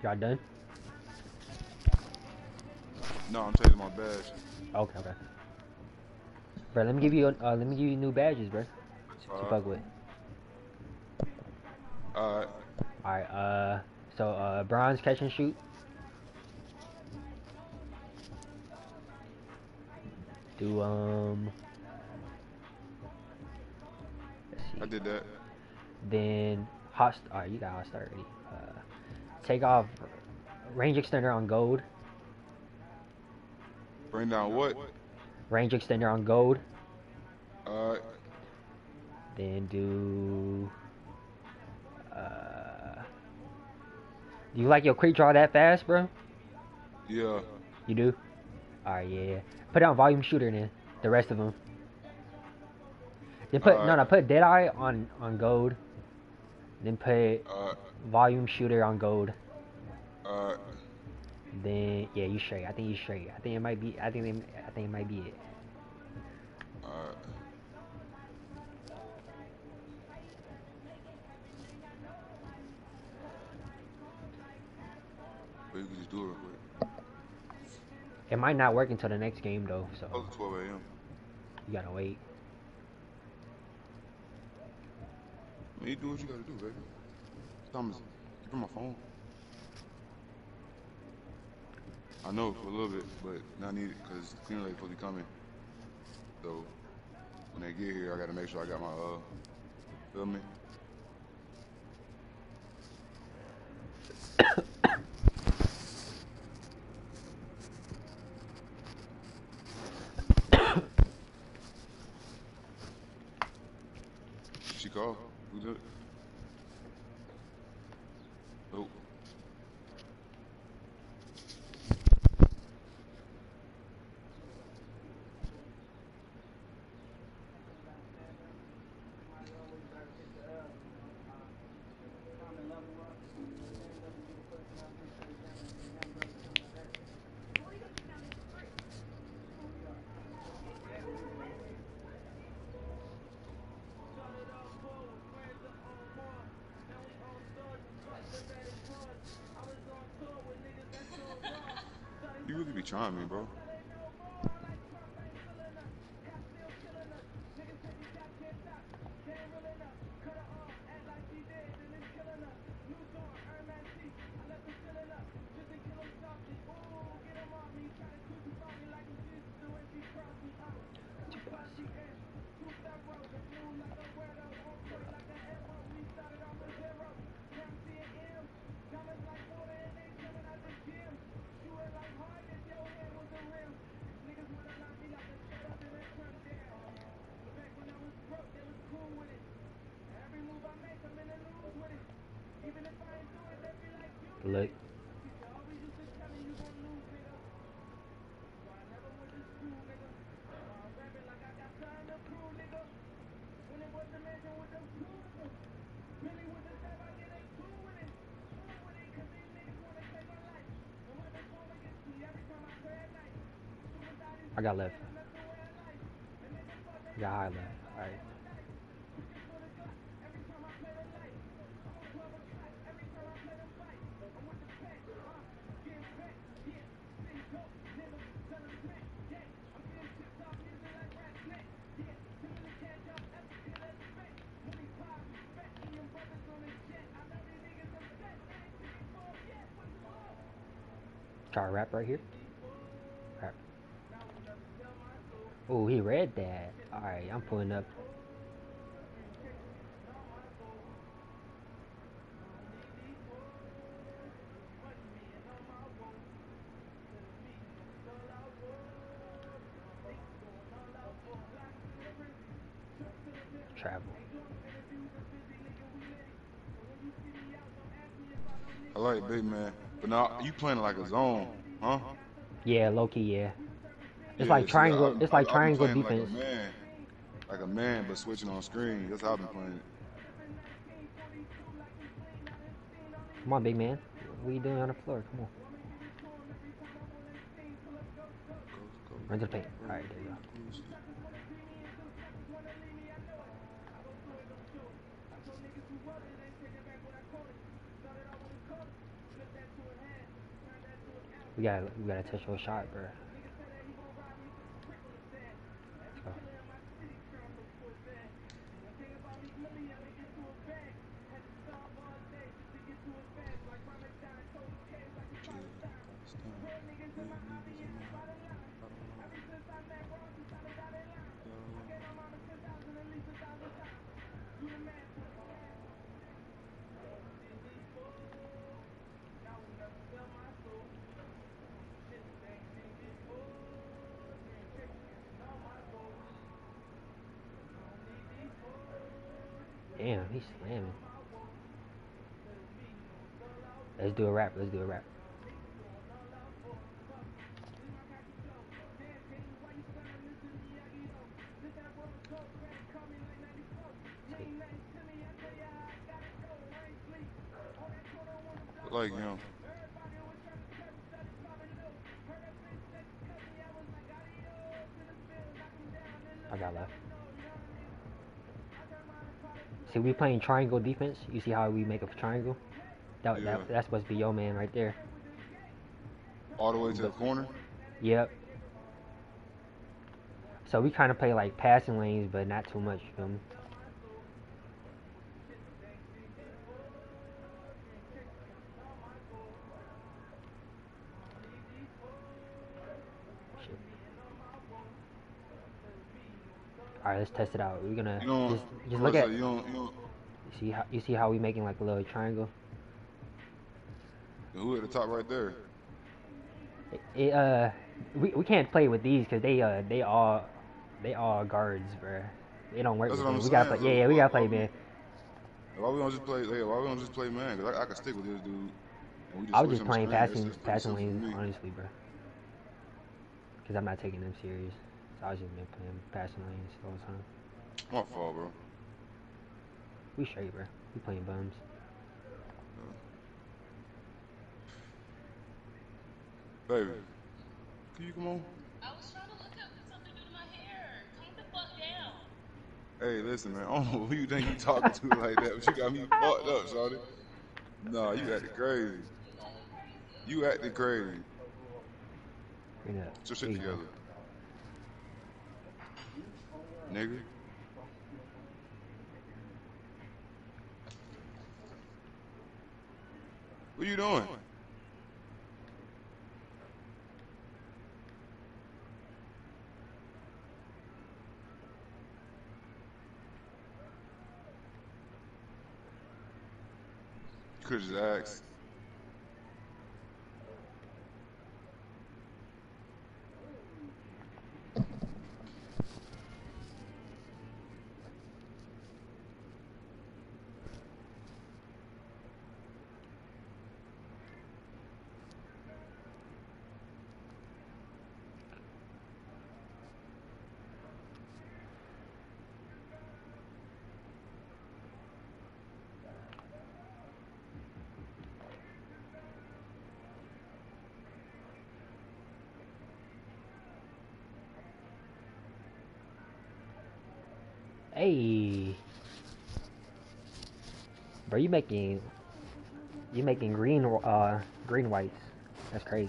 Y'all done? No, I'm changing my badge. Okay, okay. Bro, let me give you new badges, bro. To fuck with. Alright. Alright, so bronze catch and shoot. Do let's I see. did that. Then hot. Alright, you got hot start already. Take off range extender on gold. Bring down what? Range extender on gold. Alright. Then do. Do you like your quick draw that fast, bro? Yeah. You do? Alright, yeah. Put down volume shooter then. The rest of them. Then put Alright. put Deadeye on gold. Then put Alright. volume shooter on gold. Alright. Then yeah, you straight. I think you straight. I think it might be. I think it might be it. Alright. But you can just do it real quick. It might not work until the next game though. So Close at 12 a.m. you gotta wait. Man, you do what you gotta do, baby. Thomas, you bring my phone? I know for a little bit, but not needed because the cleaner lady supposed to be coming. So when they get here, I gotta make sure I got my feel me? She called. Who did it? Oh. You really be trying me, bro. Look. I got left. I got high left. Alright. Try to rap right here. Rap. Oh, he read that. Alright, I'm pulling up. Travel. I like big man, but now you playing like a zone, huh? Yeah, low key, yeah. It's Yeah. like See, triangle. It's like I've been triangle playing defense. like a man, but switching on screen. That's how I've been playing it. Come on, big man. What are you doing on the floor? Come on. Go. Run to the paint. Alright, there you go. We gotta touch your shot, bro. Let's go. Damn, he's slamming. Let's do a rap. Let's do a rap. Like him. I got left. See, we playing triangle defense. You see how we make a triangle? Yeah. That's supposed to be your man right there. All the way to the But corner. yep. So we kind of play like passing lanes, but not too much. You feel me? Shit. All right, let's test it out. We're gonna You know, just I'm look about to at. say, you don't. You see how we making like a little triangle? Who at the top right there? We can't play with these because they all guards, bro. They don't work That's with what I'm them. We gotta saying. play. Yeah, we gotta play man. Why we don't just play? Yeah, why we don't just play man? Cause I can stick with this dude, and we just I was switch just on the playing screen. It's pretty passing simple for lanes, me. honestly, bro. Because I'm not taking them serious. So I was just been playing passing lanes the whole time. My fault, bro. We straight, bro. We playing bums. Baby, can you come on? I was trying to look up something to do to my hair. Calm the fuck down. Hey, listen, man. I don't know who you think you talking to like that, but you got me fucked up, shawty. Nah, you acting crazy. You acting crazy. Bring it up. Get your There shit you go. together, nigga. What you doing? You could just ask. Hey, bro, you making green whites. That's crazy.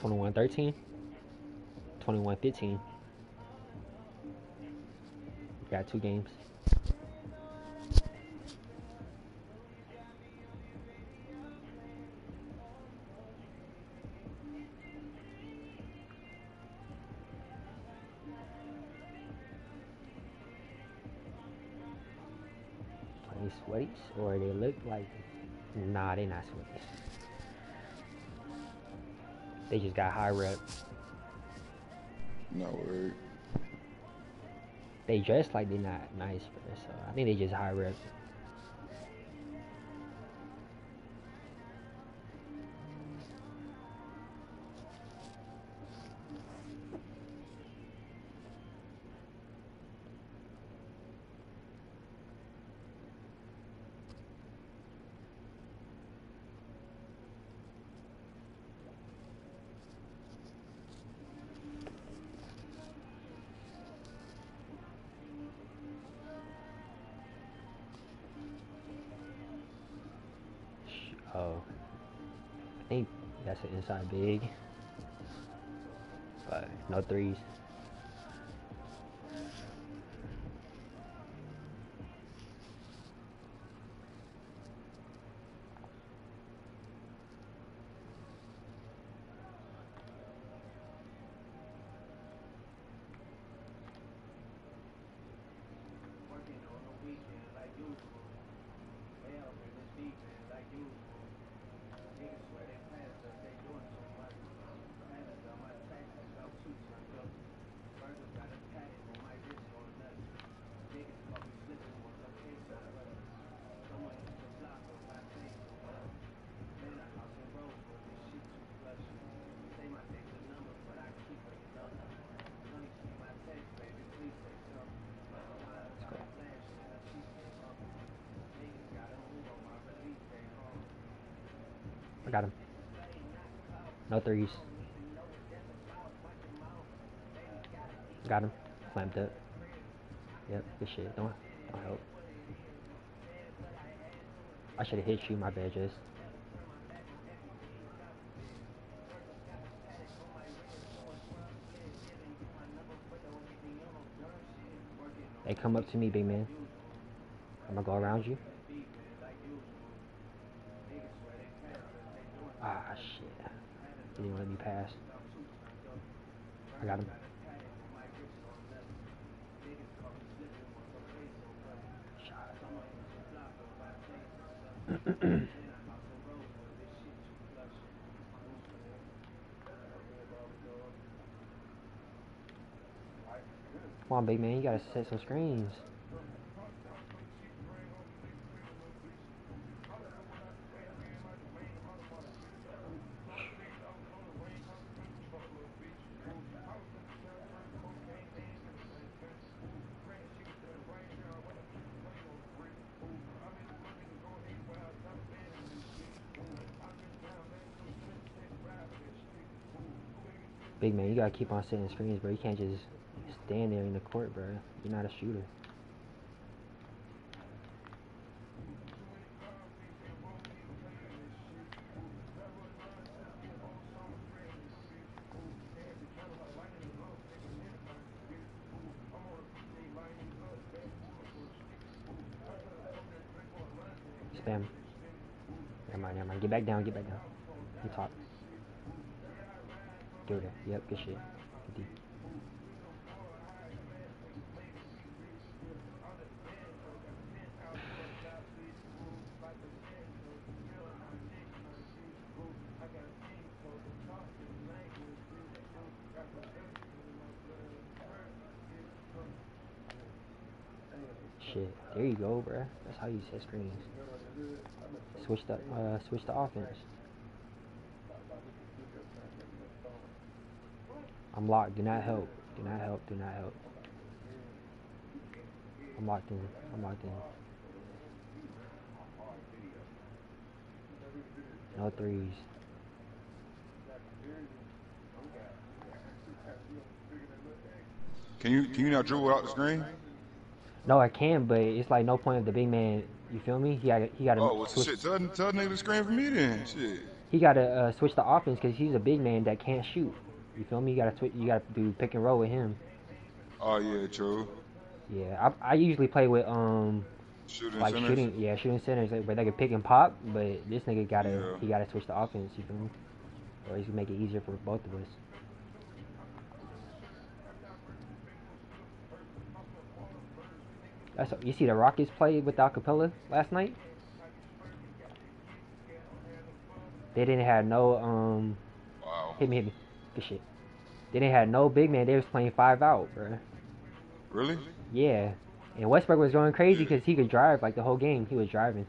21-13. 21-15. Got 2 games. They sweats or they look like, nah, they not sweats. They just got high rep. No word. They dress like they not nice, bro. So I think they just high rep. Oh, I think that's an inside big, but no threes. I got him. No threes. Got him. Clamped up. Yep, good shit. Don't help. I should have hit you, my bad, Jess. Hey, come up to me, big man. I'm gonna go around you. Ah, shit. He didn't let me pass. I got him. Come on, big man. You gotta set some screens. Big man, you gotta keep on setting screens, bro. You can't just stand there in the court, bro. You're not a shooter. Spam. Never mind. Get back down. You talk. Go there. Yep, good shit. Good deep. Shit. There you go, bruh. That's how you set screens. Switch the offense. I'm locked. Do not help. Do not help. I'm locked in. No threes. Can you not dribble out the screen? No, I can, but it's like no point of the big man. You feel me? He got to Oh, what's the shit? Tell nigga to screen for me then. Shit. he gotta switch the offense because he's a big man that can't shoot. You feel me? You gotta you gotta do pick and roll with him. Oh yeah, true. Yeah, I usually play with Shooting like centers. shooting centers like, where they can pick and pop, but this nigga Yeah. gotta switch the offense. You feel me? Or he's gonna make it easier for both of us. You see the Rockets play without Capella last night. They didn't have no Wow. hit me, good shit. They didn't have no big man. They was playing 5 out, bro. Really? Yeah, and Westbrook was going crazy Yeah. because he could drive like the whole game. He was driving,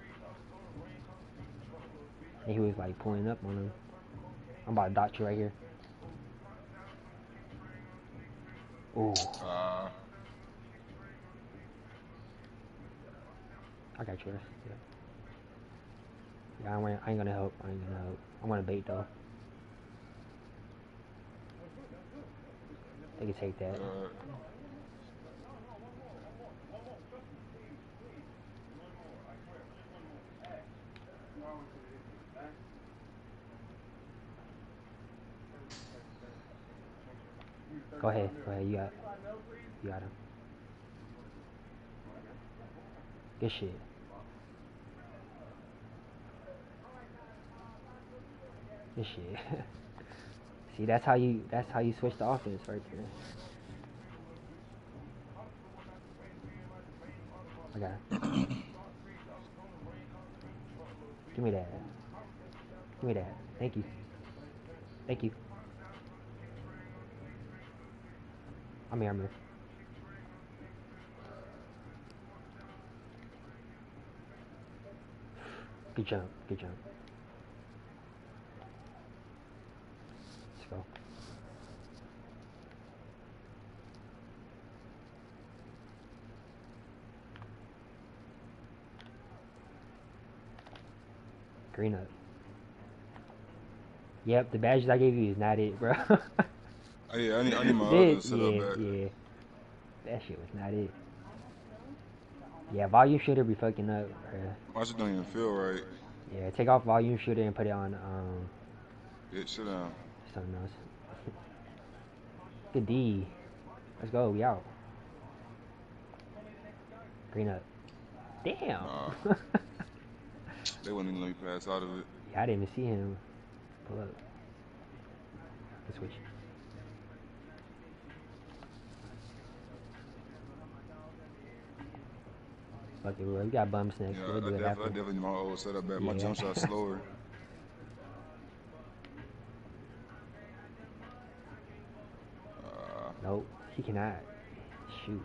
and he was like pulling up on him. I'm about to dot you right here. Ooh, Uh, I got yours. Yeah, yeah. I ain't gonna help. I ain't gonna help. I'm gonna bait though. They can take that. Go ahead. Go ahead. You got him. Good shit. Good shit. See, that's how you switch the offense right there. I got it. Give me that. Give me that. Thank you. Thank you. I'm here. I'm here. Good jump. Good jump. Let's go. Green up. Yep, the badges I gave you is not it, bro. oh yeah, I need my other setup Yeah, back. yeah. That shit was not it. Yeah, volume shooter be fucking up, bro. My shit don't even feel right. Yeah, take off volume shooter and put it on Bitch, sit down. something else. Good D. Let's go. We out. Green up. Damn. Nah, they wouldn't even let me pass out of it. Yeah, I didn't even see him pull up. Let's switch. Fuck it, we got bumps next. Yeah, We'll do it I after. definitely need my old setup back. My Yeah. jump shot's slower. Nope, he cannot shoot.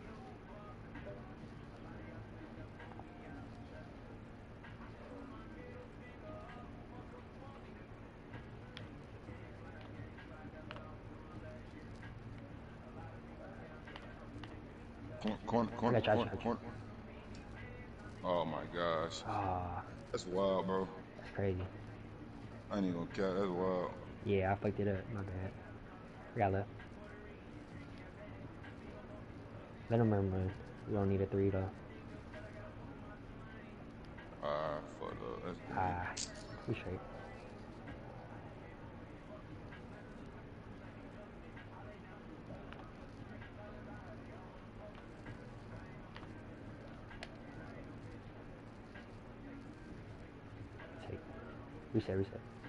Corner. I got you. Oh my gosh. Ah, That's wild, bro. that's crazy. I ain't even gonna count. That's wild. Yeah, I fucked it up. My bad. We got left. Let him run. We don't need a 3 though. Fuck up. That's good. Ah, we straight. Take. Reset.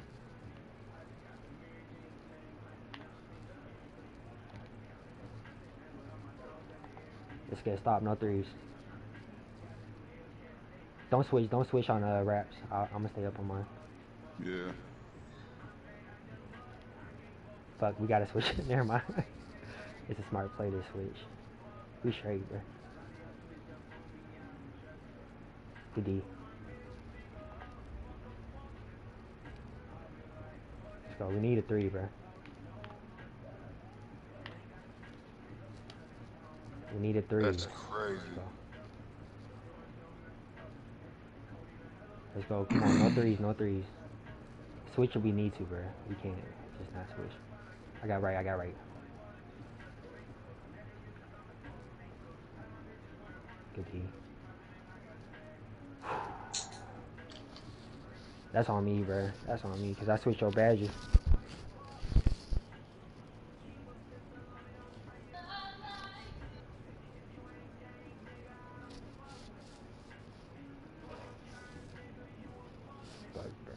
Let's get stop. No threes. Don't switch on wraps. I'm gonna stay up on mine. Yeah. Fuck, we gotta switch. Never mind. It's a smart play to switch. We straight, bro. Good D. Let's go. We need a 3, bro. We need a 3. That's crazy. Let's go. Come on, no threes. Switch if we need to, bro. We can't just not switch. I got right. Good D. That's on me, bro. That's on me, because I switched your badges. Fuck, bro.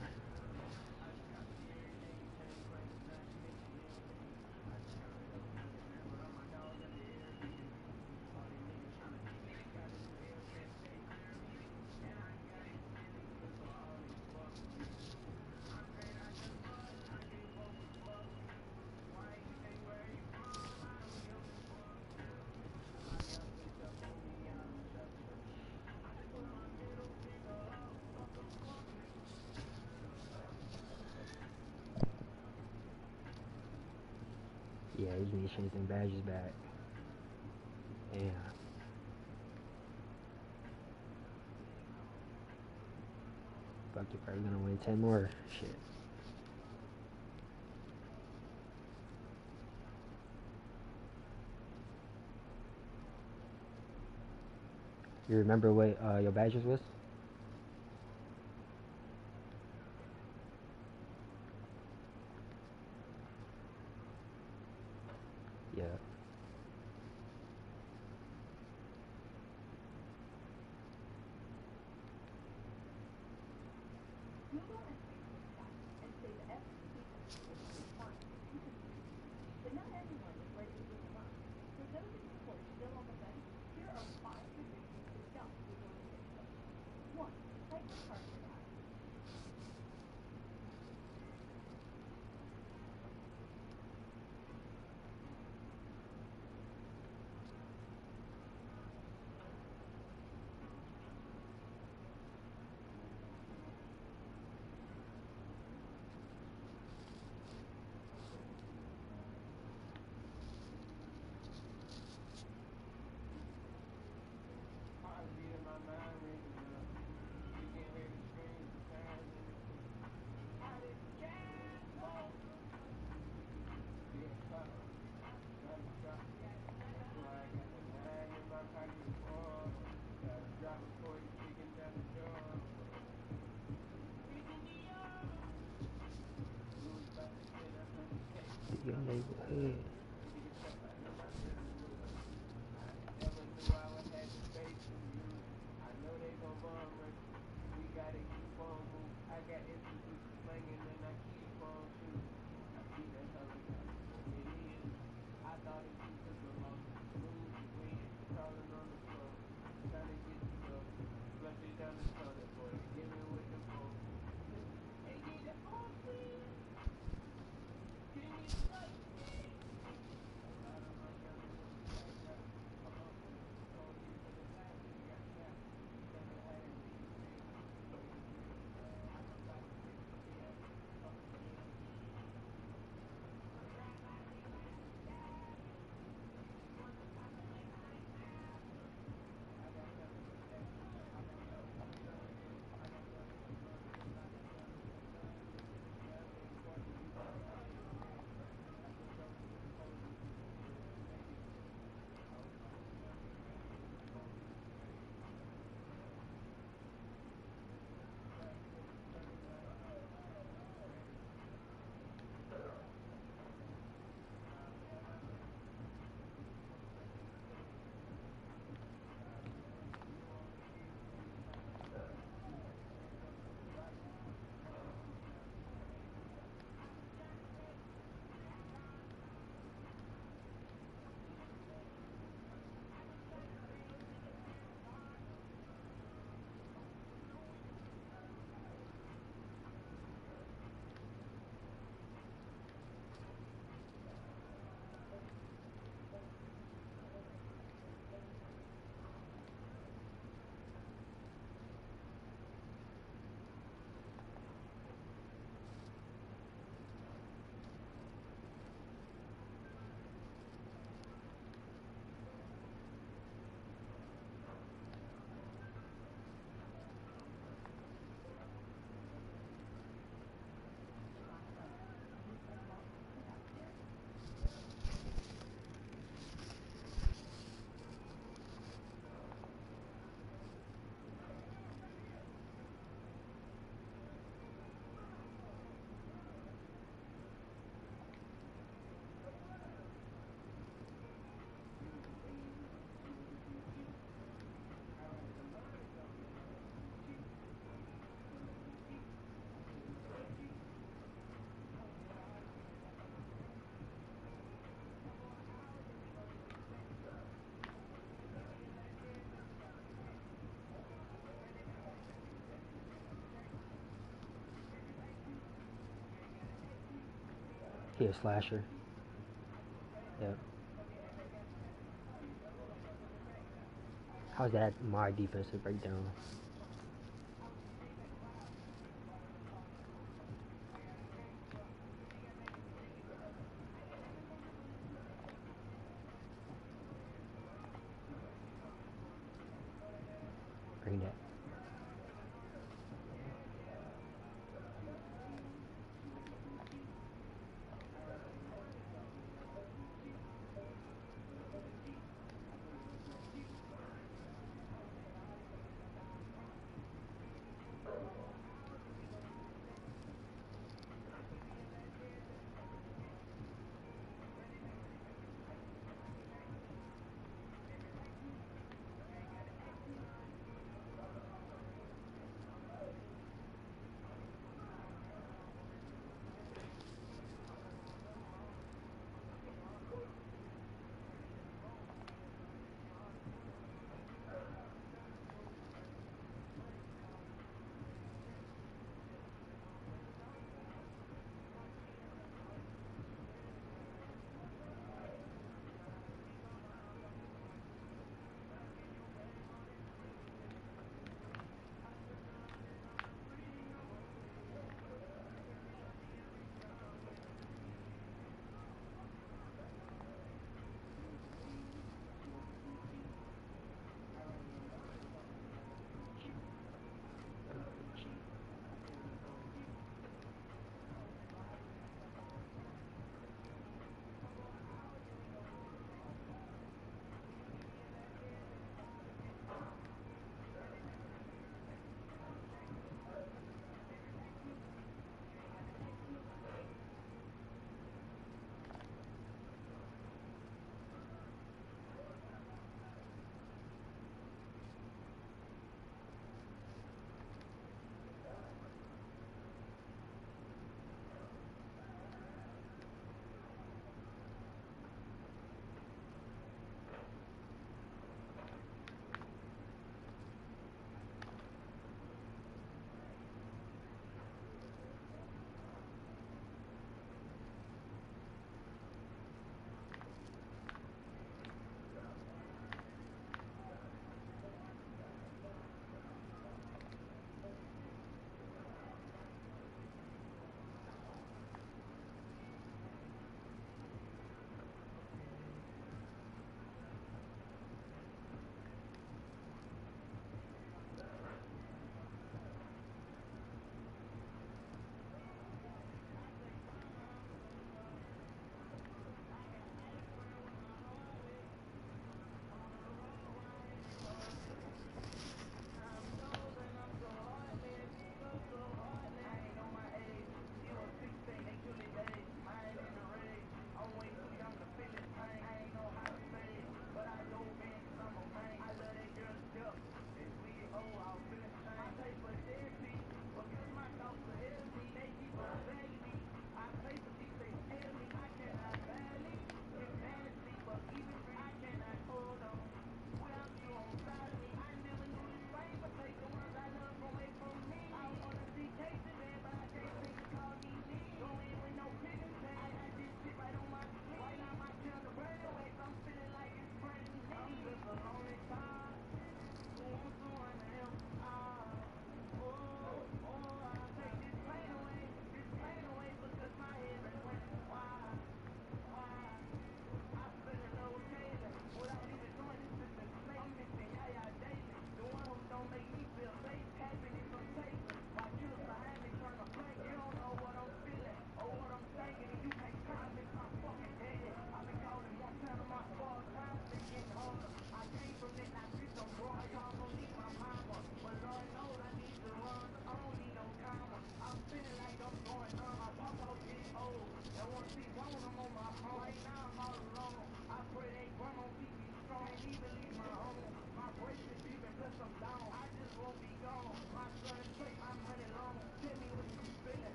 Yeah, you need to change them badges back. Yeah. Fuck, you're probably gonna win 10 more. Shit. You remember what your badges was? Yeah. Your neighborhood. He a slasher. Yep. How's that my defensive breakdown? Bring that.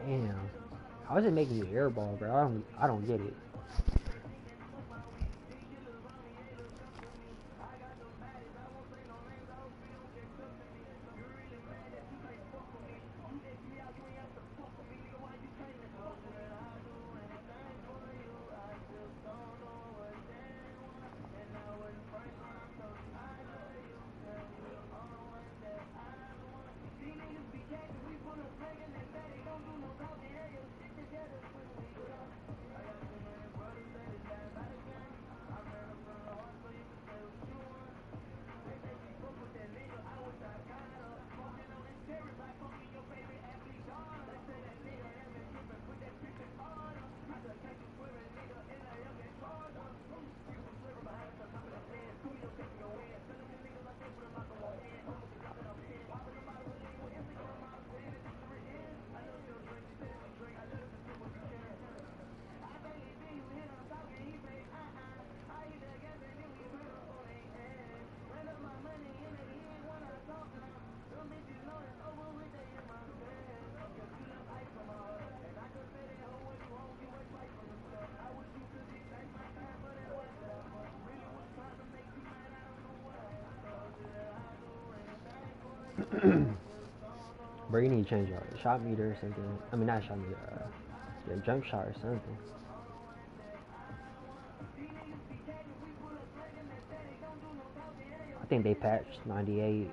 Damn. How is it making you airball, bro? I don't get it. Bro, you need to change your shot meter or something. I mean, not shot meter. Your jump shot or something. I think they patched 98.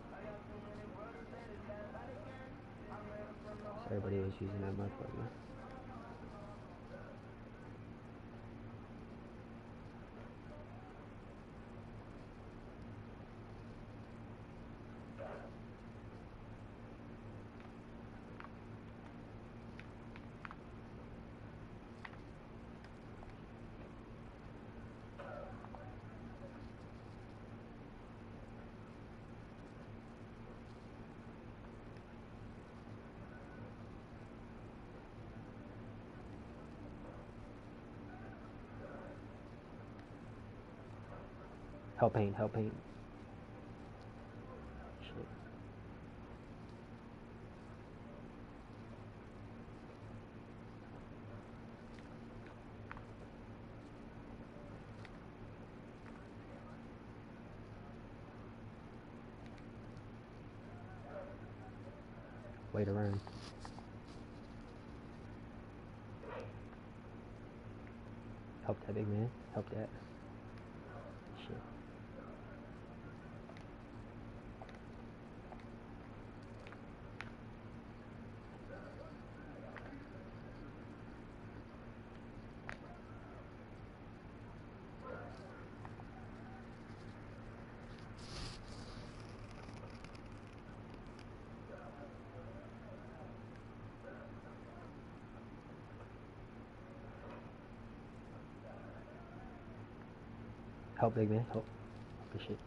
So everybody was using that motherfucker. Help paint, help paint. Shit. Way to run. Help that big man. Help that. Shit. Help big man. Help. Good shit.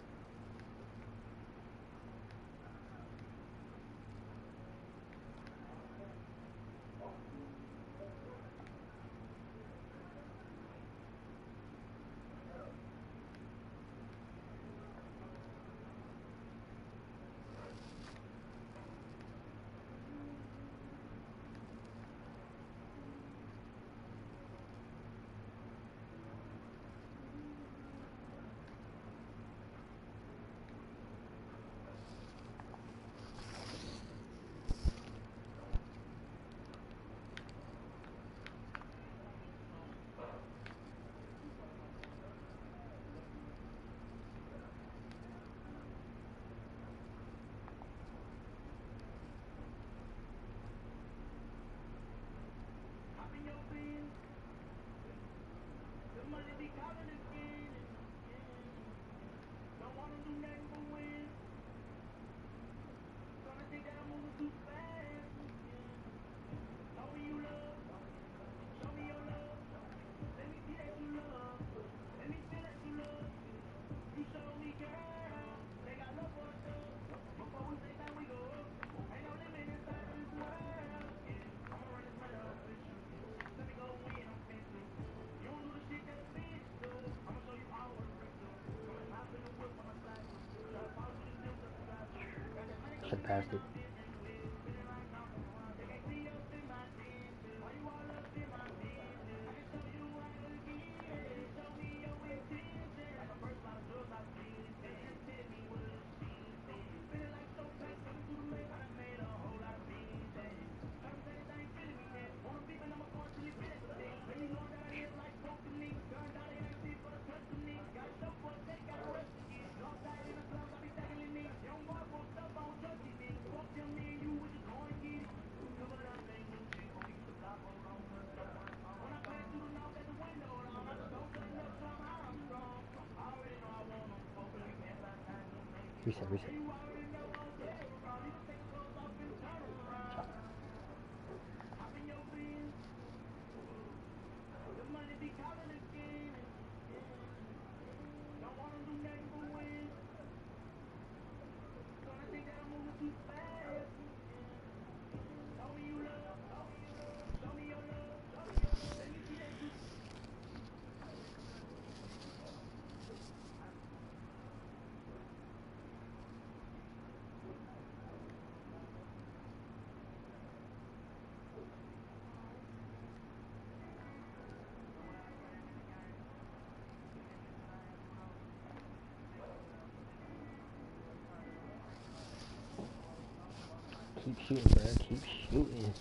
Should have passed it. Reset, reset. Keep shooting, bro. Keep shooting.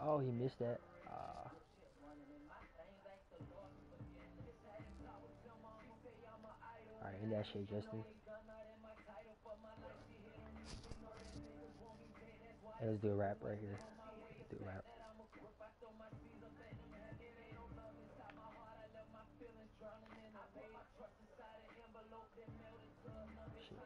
Oh, he missed that. Alright, end that shit, Justin. Hey, let's do a rap right here. Let's do a rap. Shit.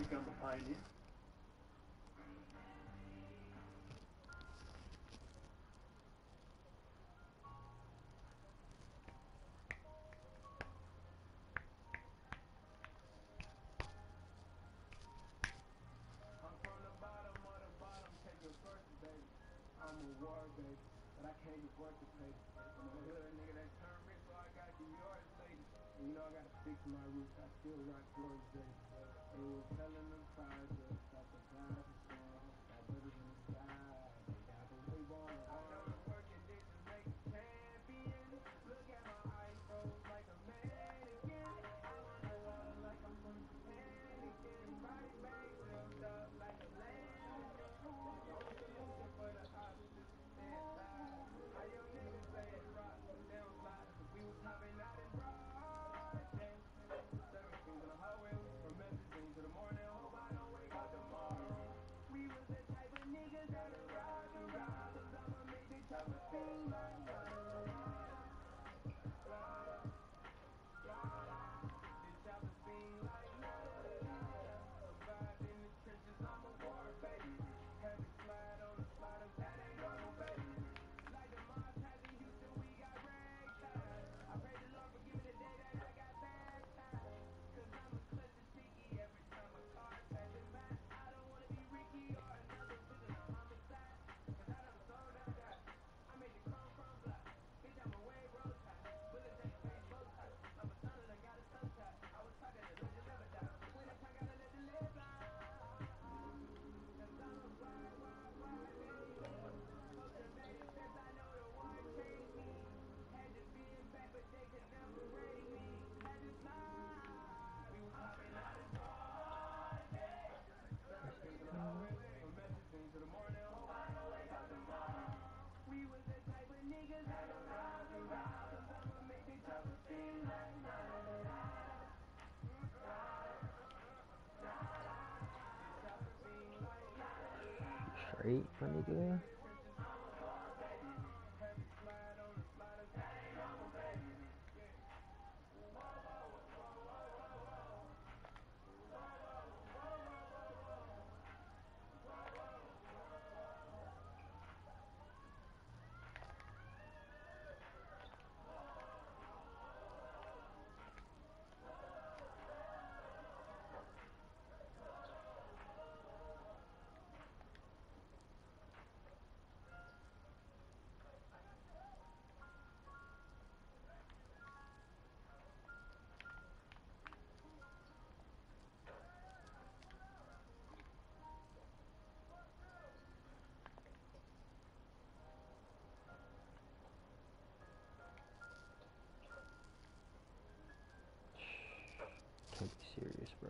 Straight, my nigga. Can't be serious, bro.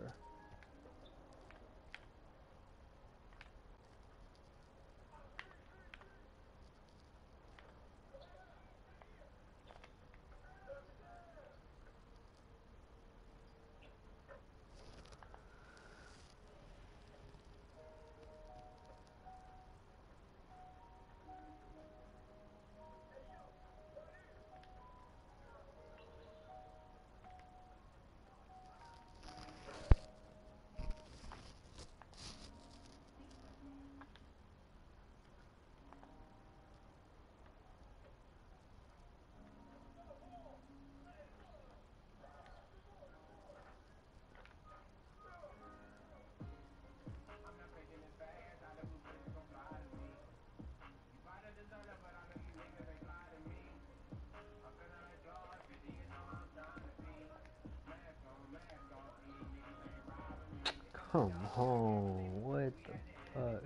Come on, what the fuck?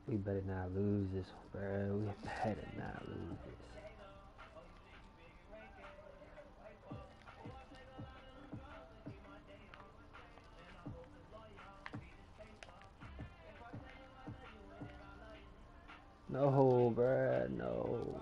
We better not lose this, bro. We better not lose this. No, bro. No.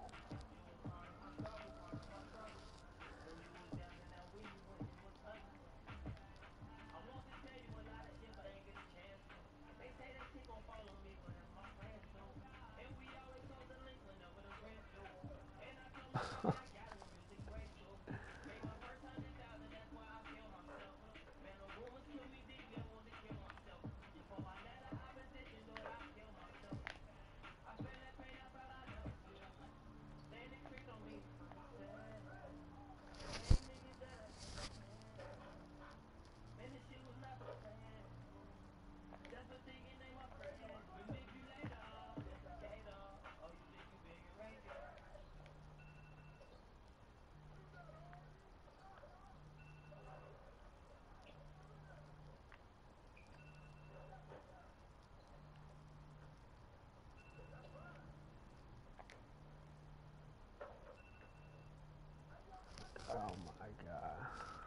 Oh my god.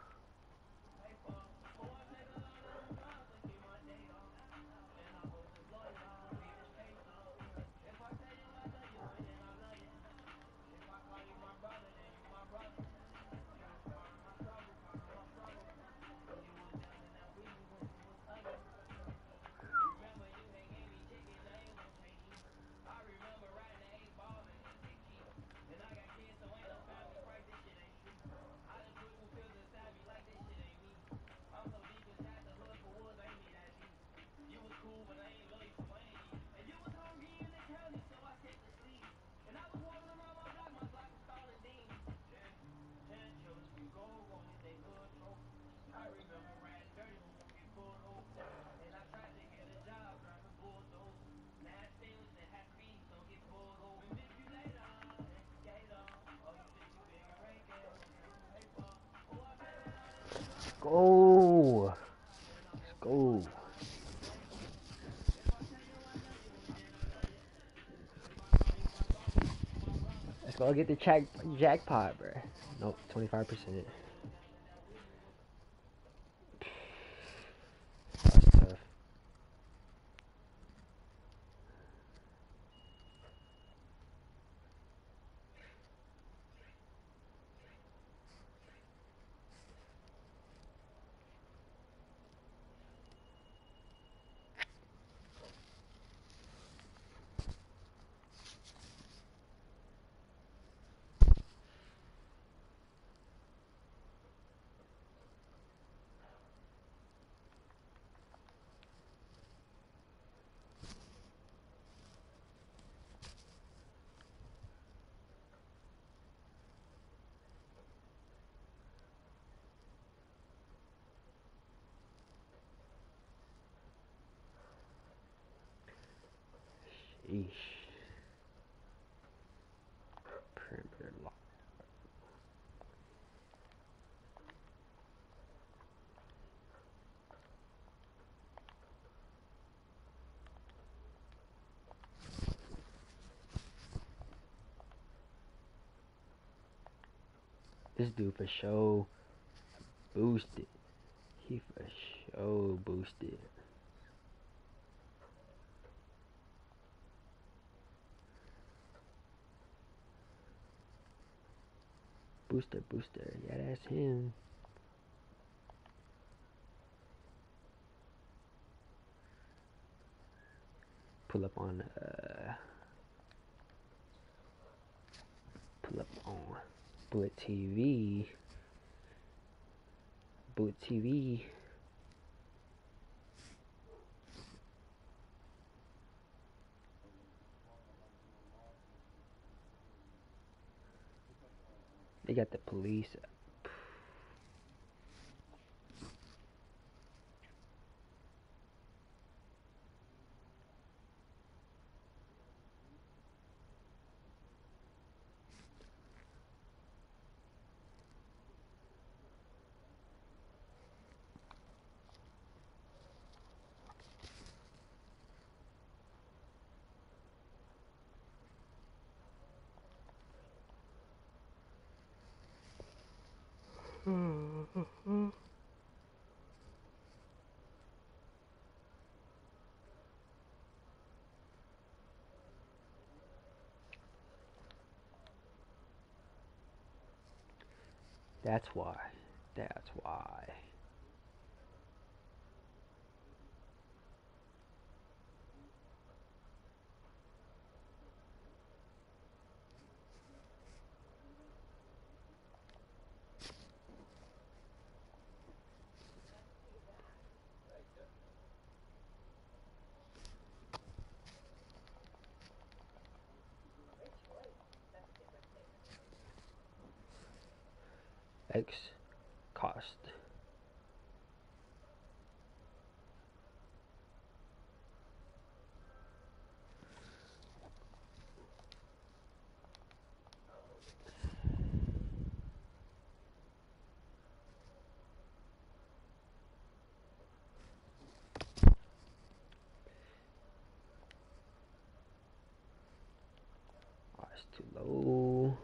Go. Let's go. Let's go get the jackpot, bro. Nope, 25%. That's tough. Eesh. Perimeter lock. This dude for sure boosted. He for sure boosted. Booster. Yeah, that's him. Pull up on Bullet TV. Bullet TV. They got the police. That's why. That's why. X cost. Oh, it's too low.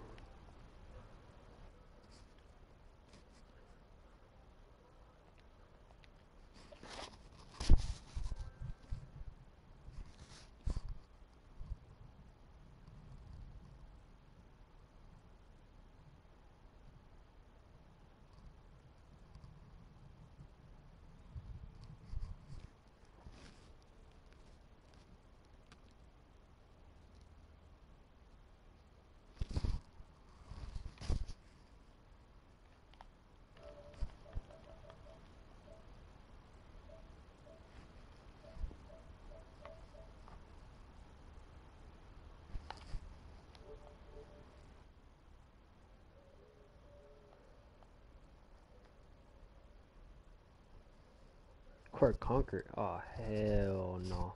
Court Conquer. Oh, hell no.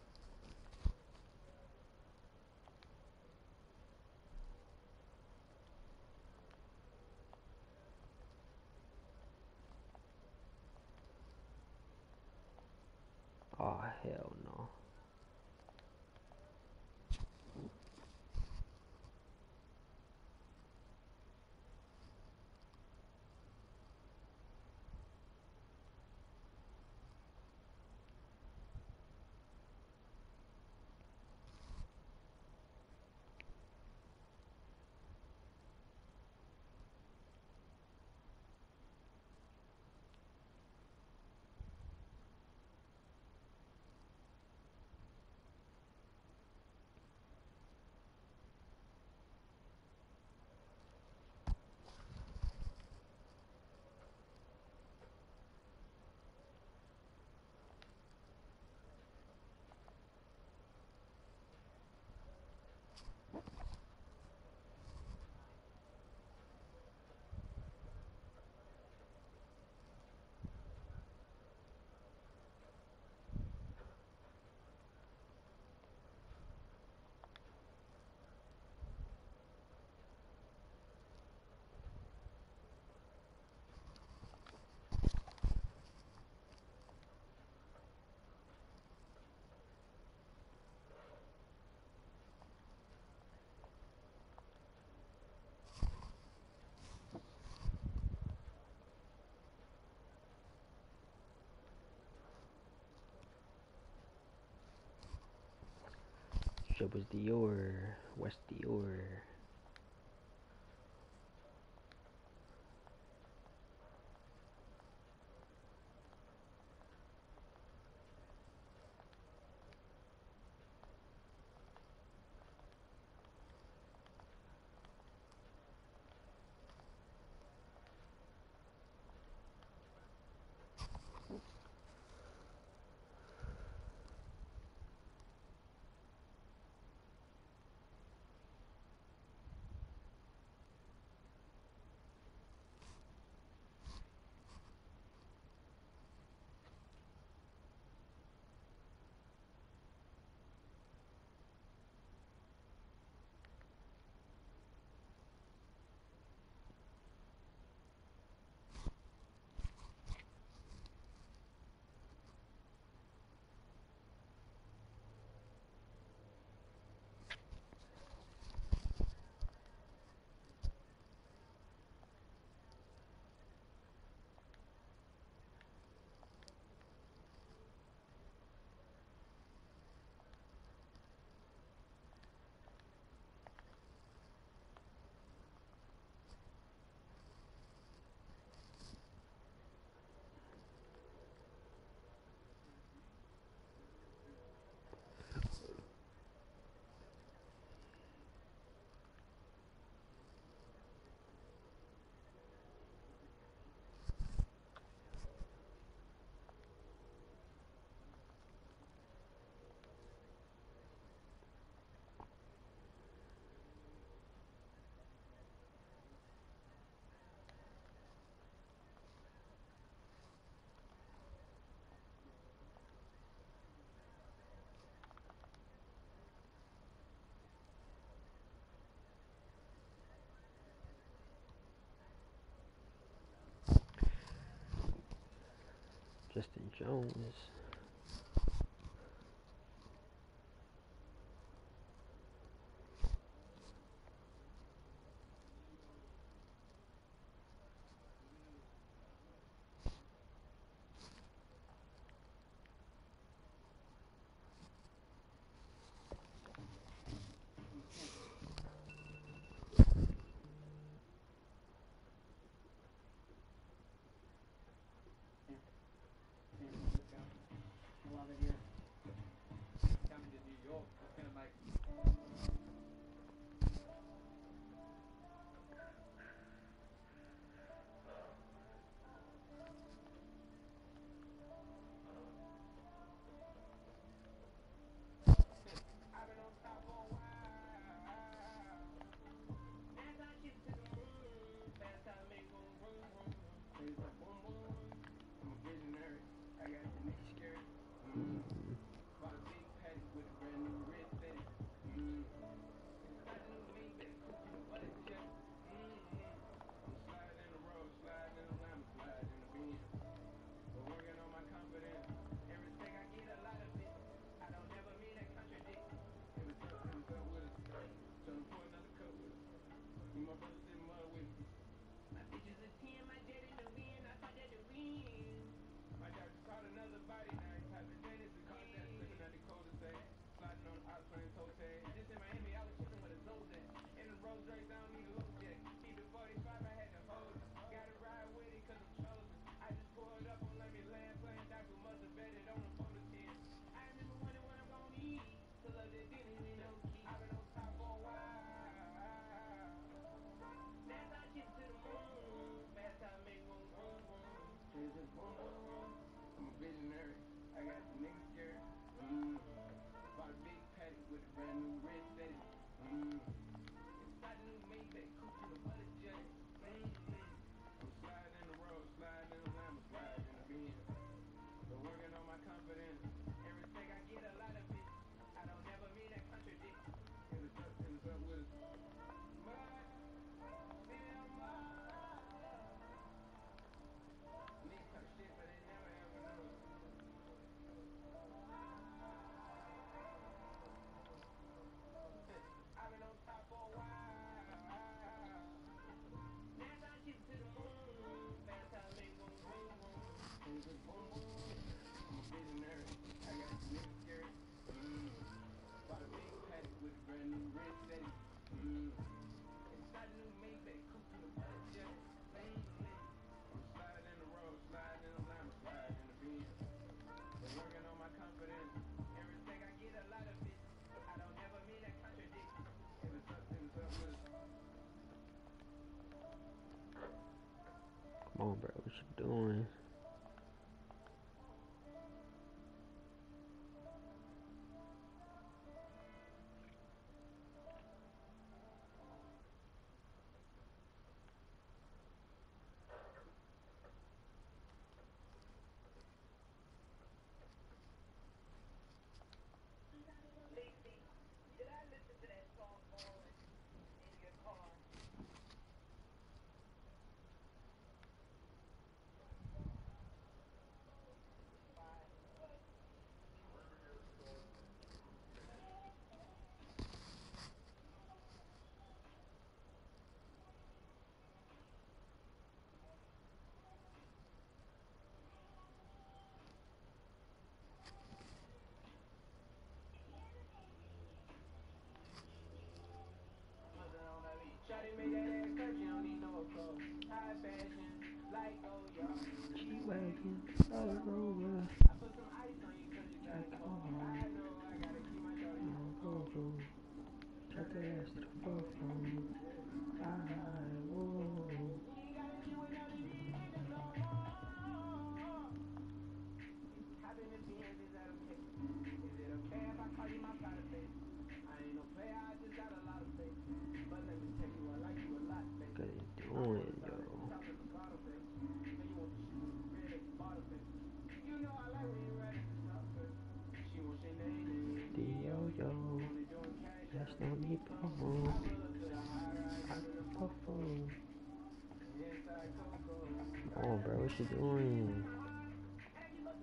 Oh, hell no. Shit was Dior. West Dior. Justin Jones. Come on, bro. What you doing? G-Wagon, Fire Rover, alcohol, go, take the ass to the forefront. Whoa. What you doing, yo? Yo, that's no need for Come on, bro, what you doing?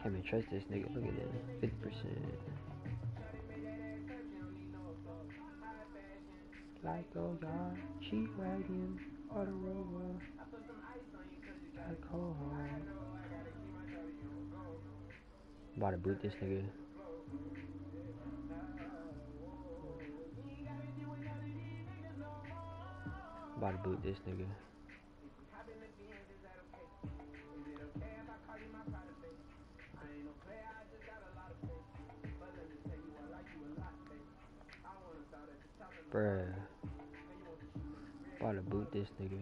Can't even trust this nigga. Look at that. 50%. Like those are cheap wagon or the rover. Alcohol. About to boot this nigga. About to boot this nigga. Bruh. About to boot this nigga.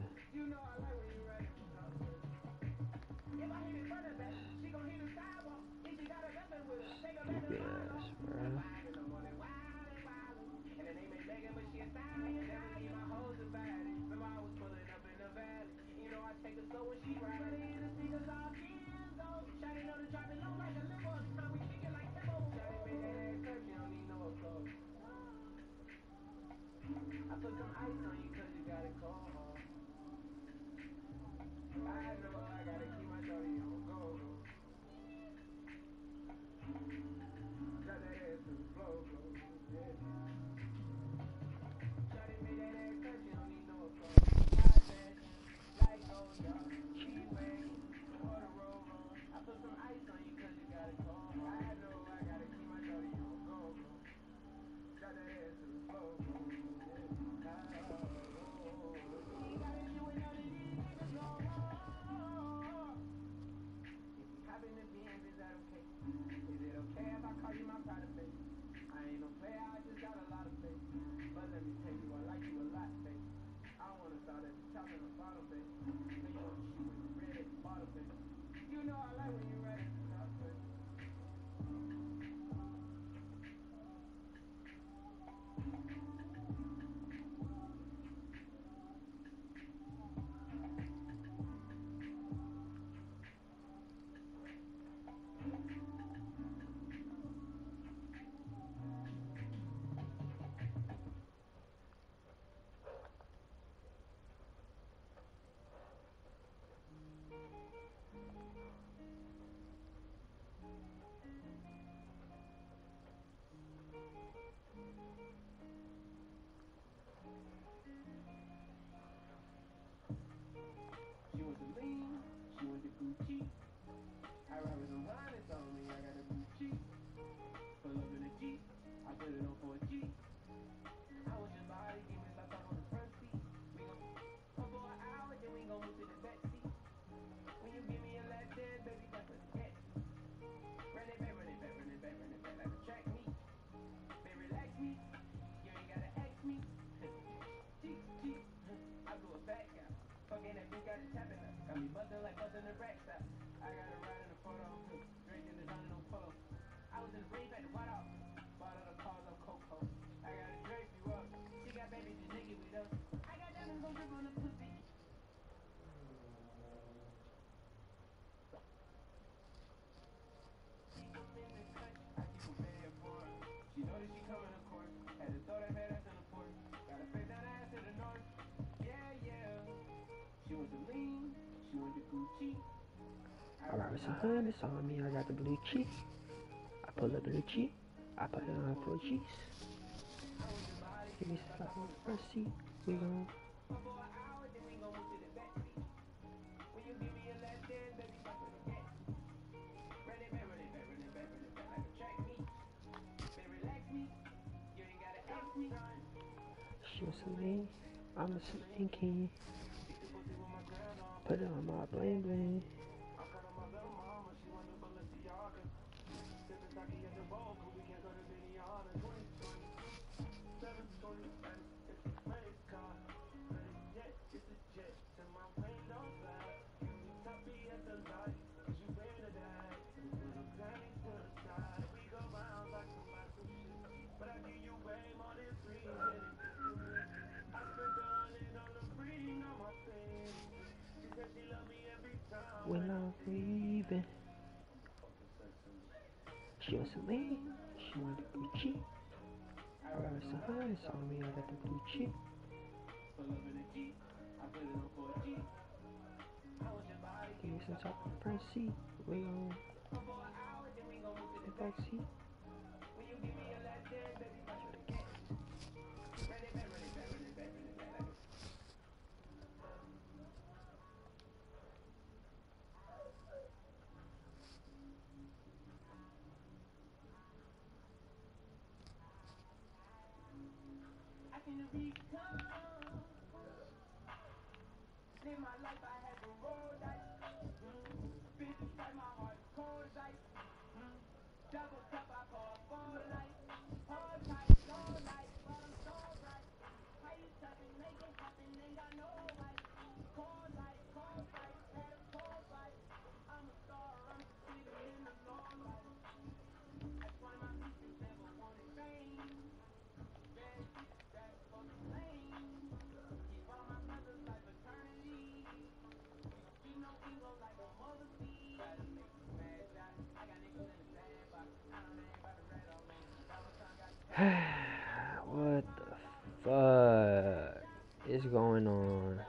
Stupid ass, bruh. Alright, with some honey on me, I got the blue cheese. I pull up blue cheese. I put it on for cheese. Give me some on the front seat. We gon' she was some lean. I'm a sling king. Put it on my bling bling. When I'm leaving, she was some lean. She wanted the blue cheese. I got some honey on me, I got the blue cheese. Give me some top on the front seat. We gon' backseat. What the fuck is going on?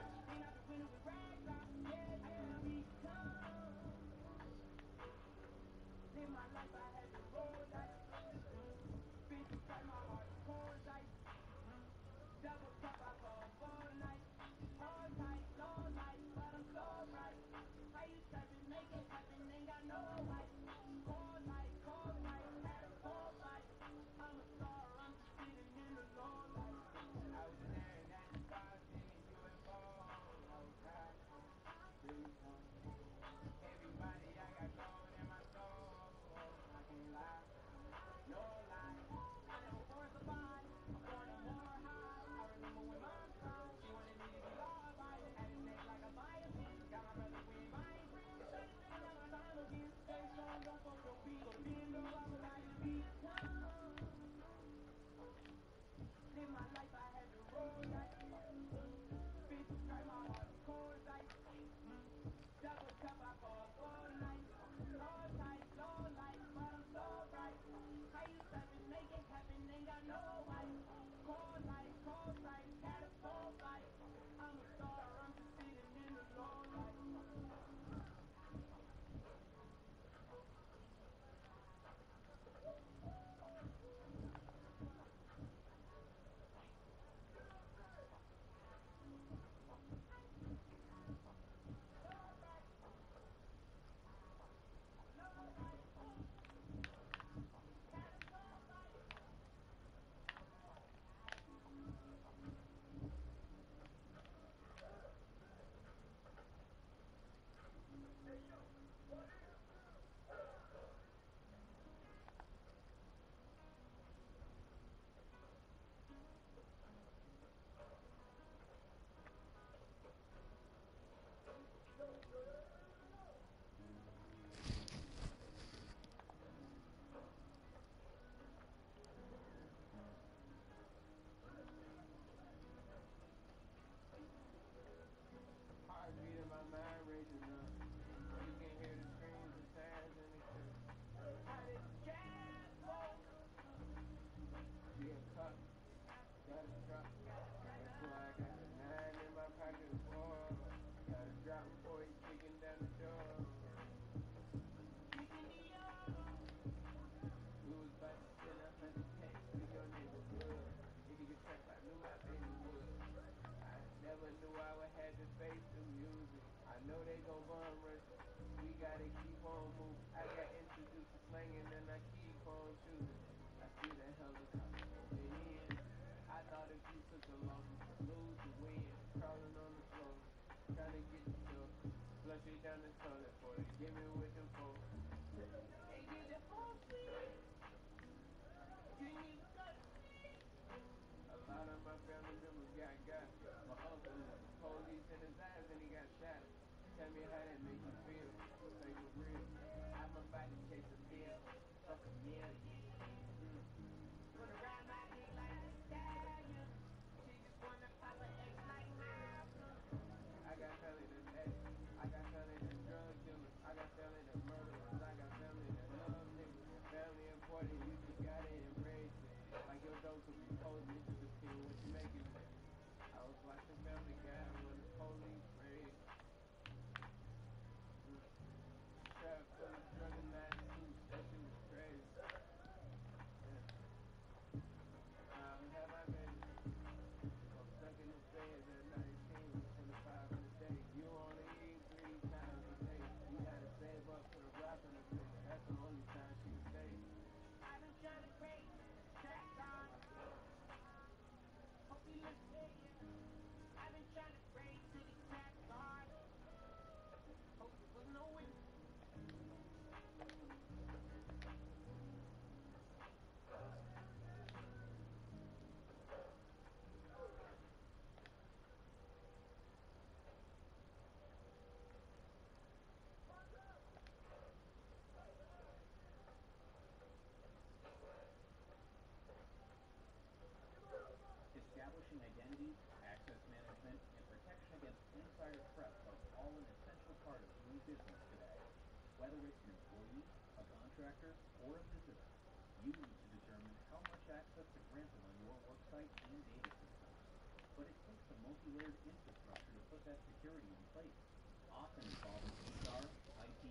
contractor, or a visitor. You need to determine how much access to granted on your worksite and data systems. But it takes a multi-layered infrastructure to put that security in place, often involving HR, IT.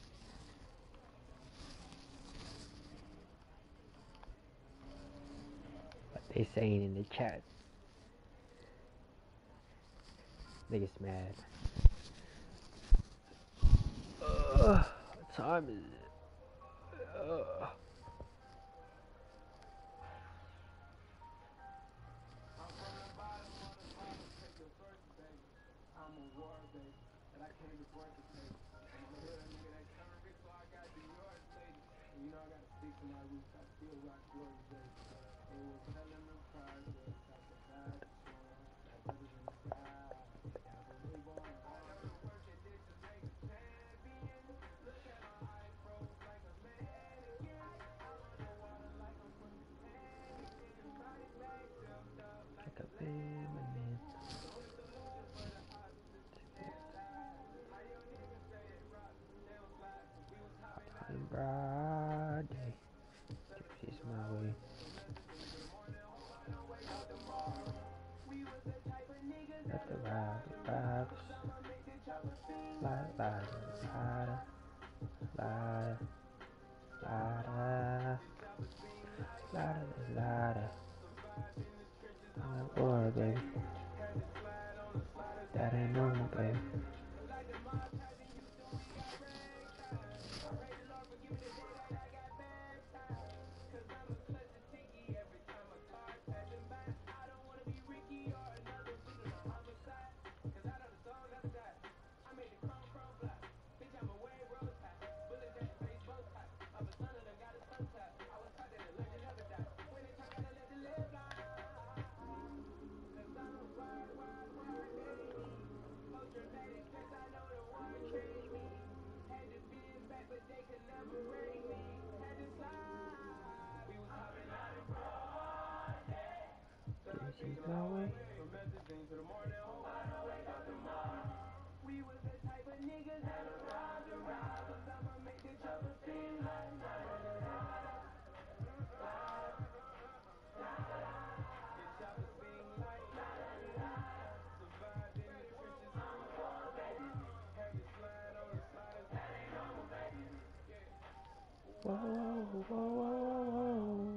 What they saying in the chat. Niggas mad. What time is it? Like a feminine. Hot and broad day. Gypsies my way. Let the ride, the vibes. Slide, slide, slide, slide, slide, slide, slide. I'm like, boy, baby. That ain't normal, baby. Gypsies my way. Whoa, whoa, whoa, whoa.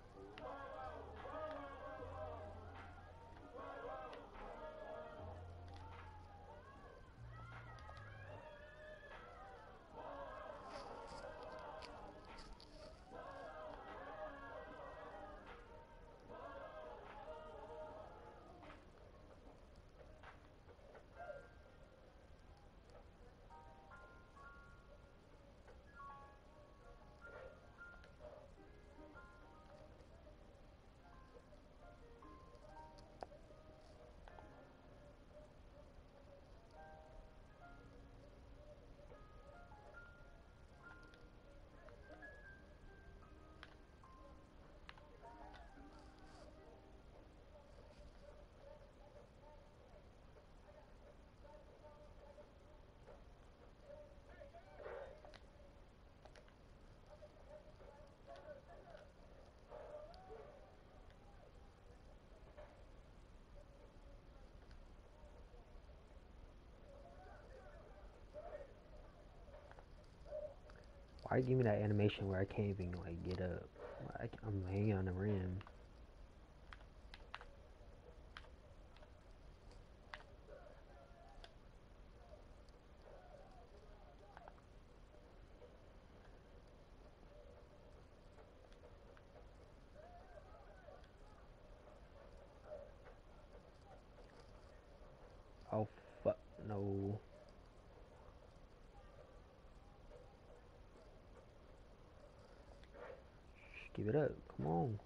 Why give me that animation where I can't even like get up? I'm hanging on the rim. Oh fuck no. Just give it up. Come on.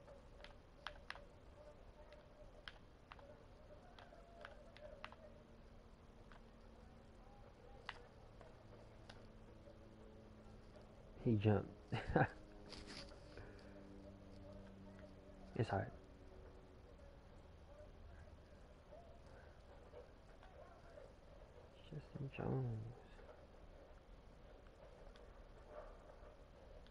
He jumped. It's hard. Justin Jones.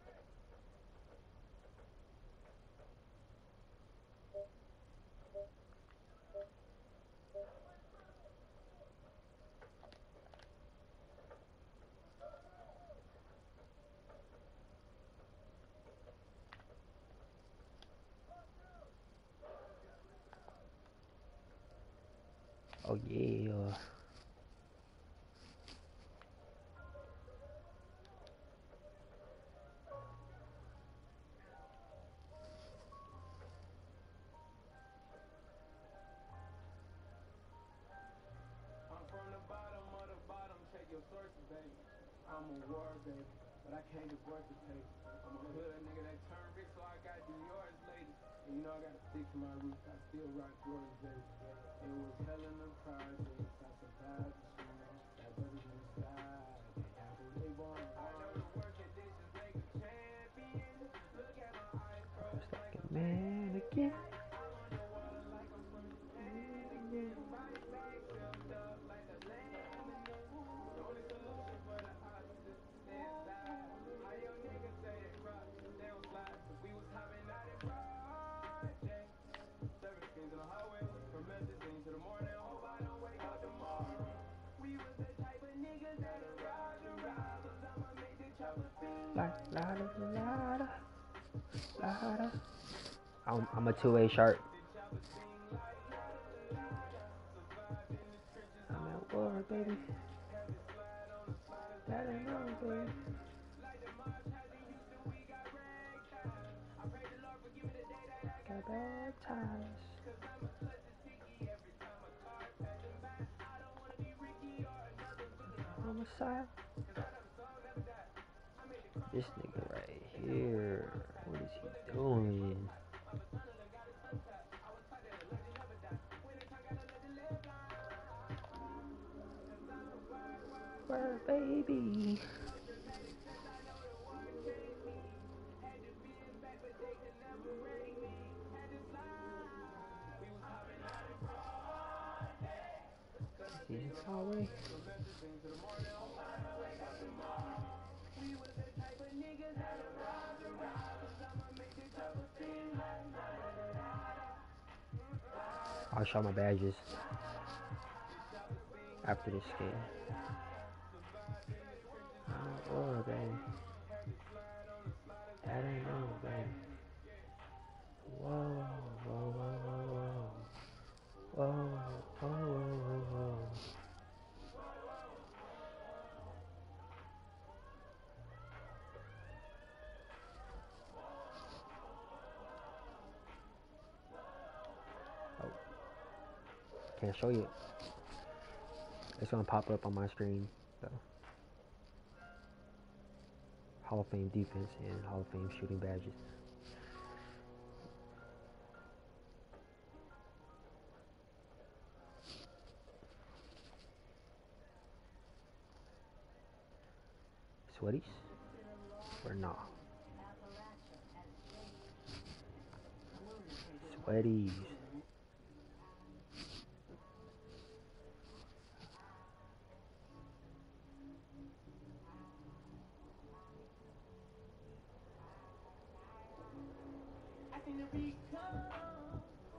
Oh yeah. I'm from the bottom of the bottom, check your sources, baby. I'm a war, baby, but I can't divorce the paper. I'm a hood nigga that turned rich, so I got Dior's lady. And you know I gotta fix my roots, I still rock Jordans, baby. It was hell in the projects, I survived the storm. Got brothers inside, they got who they want. I know the work conditions make a champion. Look at my eyes froze like a Mannequin. I'm underwater like I'm swimming hand again. Body bag filled up like a laminate. The only solution for the odds is to stay inside. My young niggas say they rock, but they don't slide. Cause we was hopping out in broad day. Serving fiends in the hallway. From messaging to the morning. Hope I don't wake up tomorrow. We was the type of niggas that'll rob the robbers. I'ma make the chopper sing La like la la la la la la. I'm a two-way shark. the chopper sing like la da la da. Survive in the trenches I'm on at war, war, baby. baby. Have it slide on the sliders, that That ain't ain't no wrong, baby. baby. Like the mosh has in Houston, we got ragtime. I pray the Lord forgive me the day that I got Got baptized. baptized. Cause I'm a clutch a ticky every time a car passing by. I don't wanna be Ricky or another villain of Homicide. homicide. Cause I know the soul never die. I made the crunk This crunk nigga clap. right They tell me where the here. work's at. What is he Bullet bang bang both doing? sides. My paternal done got his tongue tied. I was taught that a legend never die. When the time gotta let the live blind. Cause I'm a wide, wide Where, world, baby. baby? No dramatic sense, I know the war changed me. Had to bend back, but they could never break me. Had to slide. We was hopping out in broad day. Serving He's things in in the hallway. hallway. From messaging to the morning. Hope I don't wake up tomorrow. We was the type of niggas that'll rob the robbers. I'ma make the chopper sing like la da da da da. I'll show my badges The chopper sing after like this la game. da da da. Survive in the trenches I'm on at war, war, baby. baby. Have it slide on the sliders, that That ain't ain't no wrong, baby. baby. Yeah. Whoa, whoa, whoa, whoa, whoa. Whoa, whoa, whoa, whoa, whoa. Oh, can't show you. It's gonna pop up on my screen, though. Hall of Fame defense and Hall of Fame shooting badges. Sweaties? Or nah? Sweaties. I seen the beat come.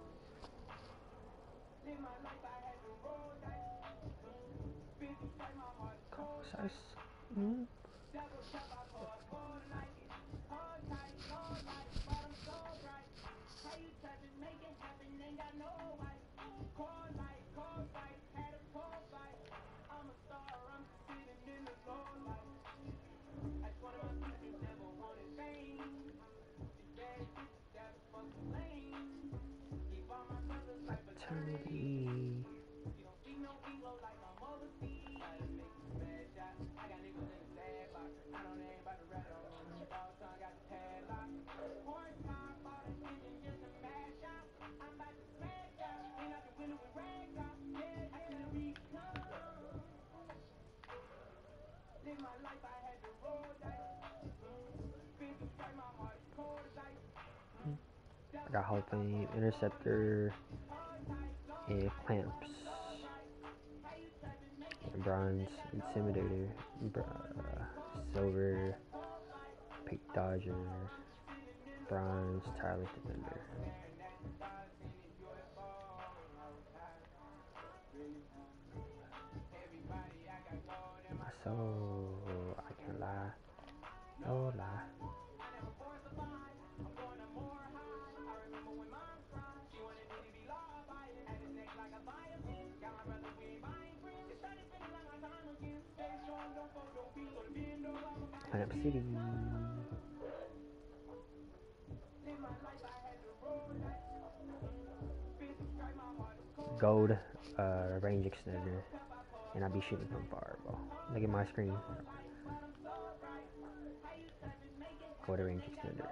Live my life, I had to roll dice. 50 strike, my heart is cold Size. tight. Mm. Double tap, I pour a full night. Hold tight, low light, bottom so bright. How you trapping, make it happen, ain't got no wife. Cold light, cold fight, had a cold fight. I'm a star, I'm just sitting in the low light. I just wanted my sisters, never wanted fame. These bad bitches gotta fuck some lame. Keep all my brothers like fraternity. Eternity. You don't see no ink flow like I'm overseas. Gotta make you smash out. I got niggas in the sad box. I know they ain't about to rat on me. Dog son got the padlock. Horsepower, bought an engine just to mash out. I'm about to smash out. Clean out the window with rags out. Yeah, I see the beat come. Live my life, I had to roll dice. 50 strike, my heart is cold as ice. I got Hall of Fame Interceptor and Clamps. Bronze Intimidator. Silver Pick Dodger. Bronze Tireless Defender. My soul, I can't lie. No lie. I never forced a vibe. I'm going to more high. I remember when mom cried. She wanted me to be law abiding. Had his neck like a violin. Got my brother Clamp City. Gold range extender. And I be shooting from far, bro. Look at my screen. Gold range extender.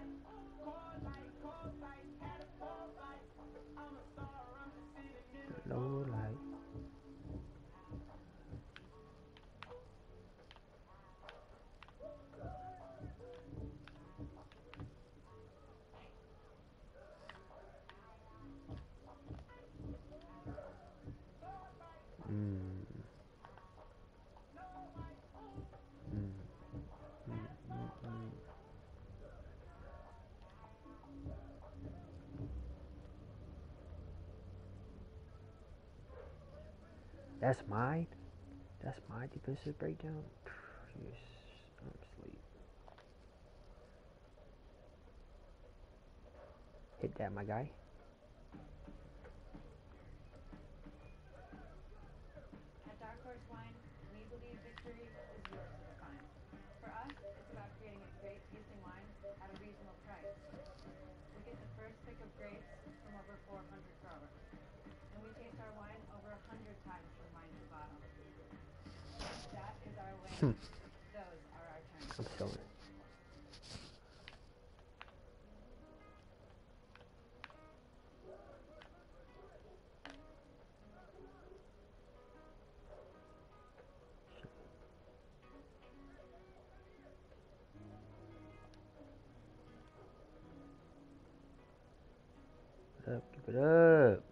Low light. That's mine. That's my defensive breakdown. Yes, I'm asleep. Hit that, my guy. At Dark Horse Wine, we believe victory is yours to define. For us, it's about creating a great tasting wine at a reasonable price. We get the first pick of grapes from over 400 growers, and we taste our wine over 100 times from vine to bottle. That is our way. Those are our terms. I'm selling. Give it up.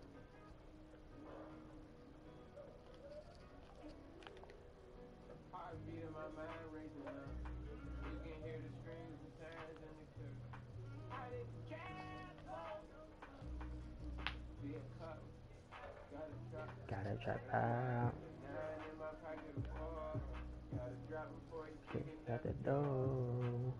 Heartbeat in my mind racing up. You can hear the screams, the sirens, and the curse. How did careful be a cop? Gotta drop. Gotta drop out. Nine in my pocket of four. Gotta drop before he Get kicking out down the the door. door.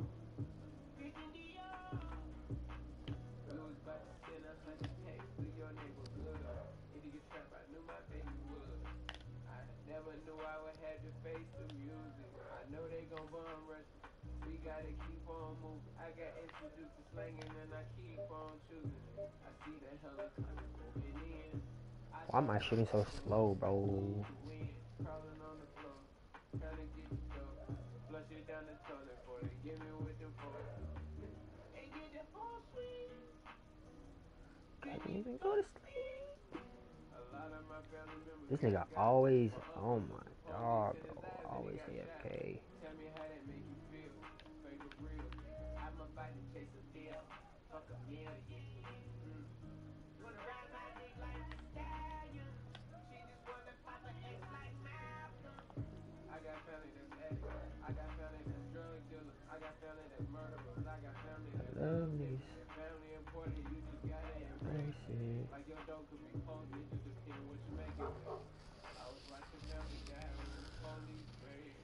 We was about to send 100K for your neighborhood. If you get trapped, I knew my baby would. I never knew I would have to face the music. I know they gon' bum rush me. We gotta keep on moving. I got introduced to slanging and I keep on choosing it. I see the helicopter moving in. Why am I shooting so slow, bro? Crawling on the floor, trying to get the dough. Flush it down the toilet for they give me with them folks. And get the whole sweet. Can't even go to sleep. A lot of my family members. This nigga always, oh my god, bro. Always AFK. Tell me how that make you feel. Fake or real. I'm about to chase a meal. Fuck a million. Wanna ride my dick like a stallion. She just wanna pop an X like Malcolm. I got family that's addicts. I got family that's drug dealers. I got family that's murderers. I got family that's Love niggas. If family important, you just gotta embrace it. Like your dog could be potent, it just depends what you make it with. I was watching Family Guy when the police raided.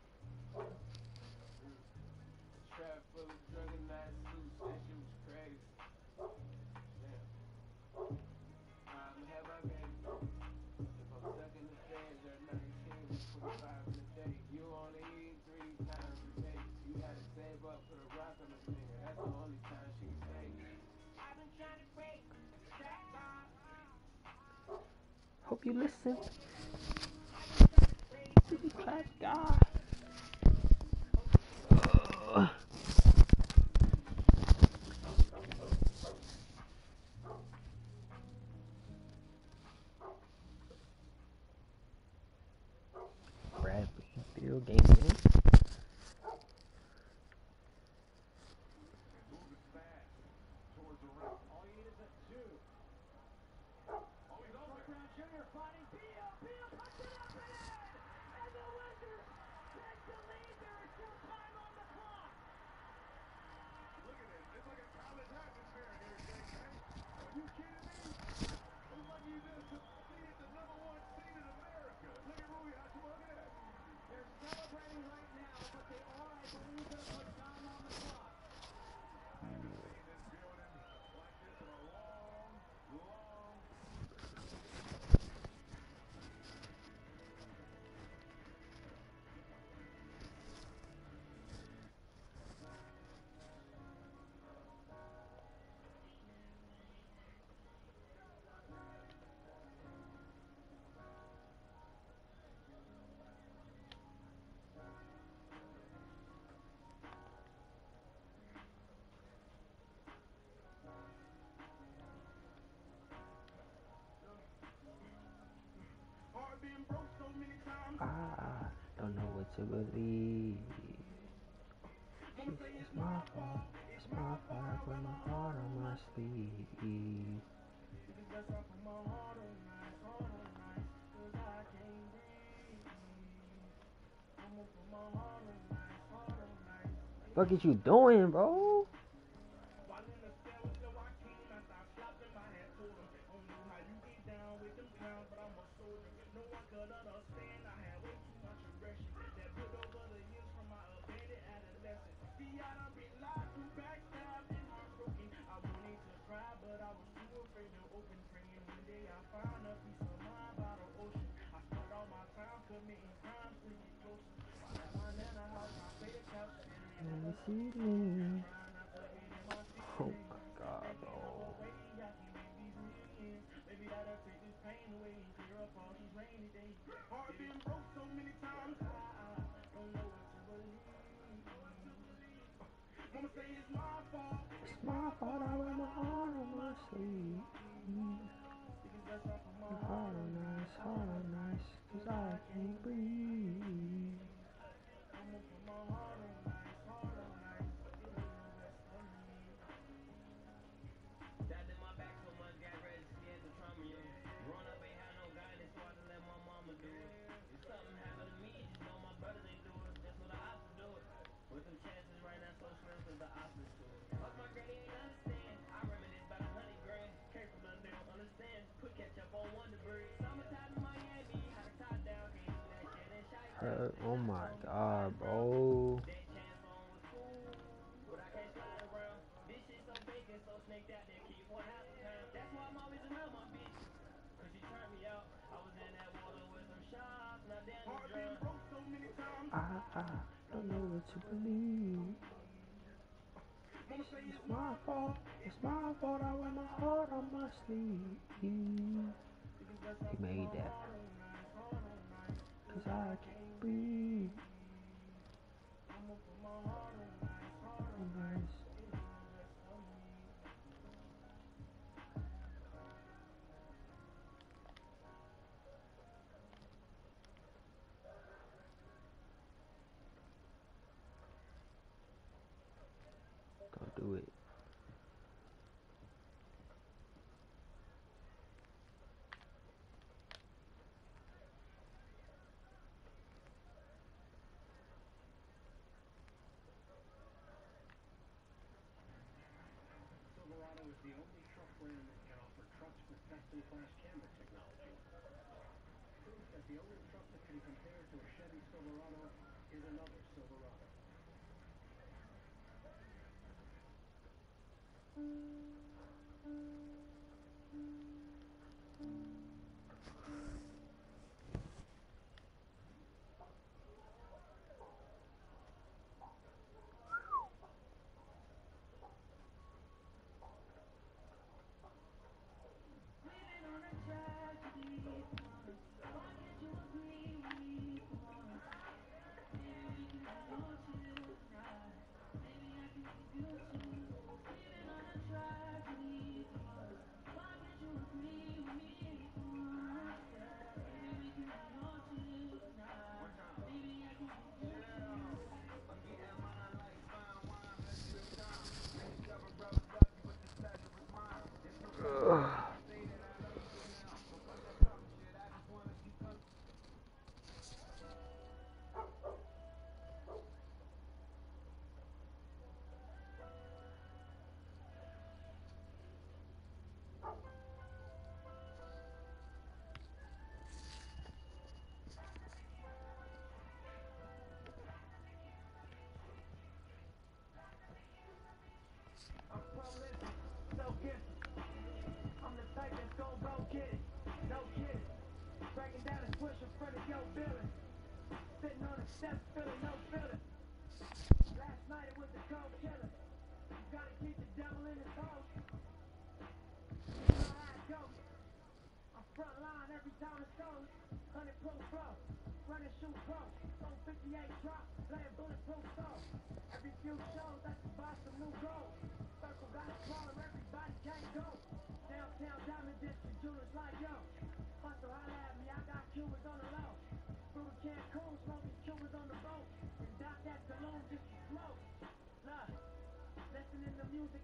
A trap full of drug and night suits, that shit was crazy. Damn. I'ma have my baby. If I'm stuck in the feds, they're 19, 25 in a day. You only eat 3 times a day. You gotta save up, put a rock on the finger. That's the only time she can stay. I've been trying to break the track bar. Hope you listen. Track God. Bradley Field game man. All you need is a 2. Oh, he's over. Brown Jr. finding Beal. Beal puts it up and in! And the Wizards Don't know what to believe. She says it's my fault. It's my fault. I put my heart on my sleeve. What is you doing, bro? Let me see me. Oh my god, bro. It's my fault. I wear my heart on my sleeve. Heart on ice, 'cause I can't breathe. Hurt. Oh my god, bro. I don't know what to believe. It's my fault. It's my fault. I wear my heart on my sleeve. He made that. 'Cause I can't breathe. Nice. Don't do it. Silverado is the only truck brand that can offer trucks with best-in-class camera technology. Proof that the only truck that can compare to a Chevy Silverado is another Silverado.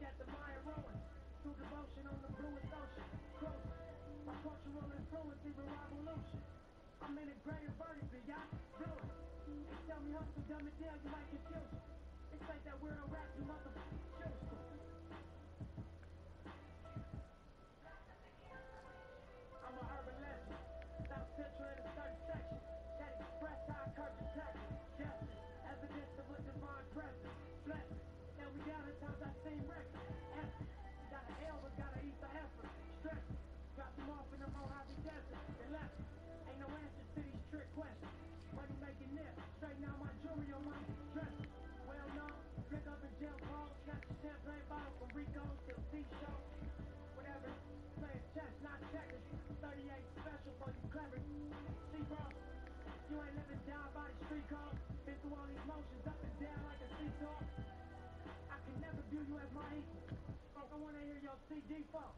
at the Maya ruins. True devotion on the bluest ocean. Cruising. My cultural influence is a revolution. I'm integrated vertically, y'all. Fluent. They tell me hustle, dumb it down, you might confuse me. It's like that weirdo rap you motherfuckers choose to. I'm a urban legend. South Central in a certain section. That express how I curb detection. Justice, evidence of a divine presence. Blessing. Now we down at times I seem reckless. Effort. Got an L but gotta eat the effort. Stress. Drop them off in the Mojave Desert. They left. Ain't no answer to these trick questions. Money making nip. Straighten out my jewelry on my dresses. Well known. Flick up in jail clothes. Catch a champagne bottle from Rico's till C-show. Whatever. Playing chess, not checkers. 38 special for you clever. See, bro, you ain't living down by the street code. Been through all these motions up and down like a seesaw. I can never view you as my equal. I wanna hear your CD phone.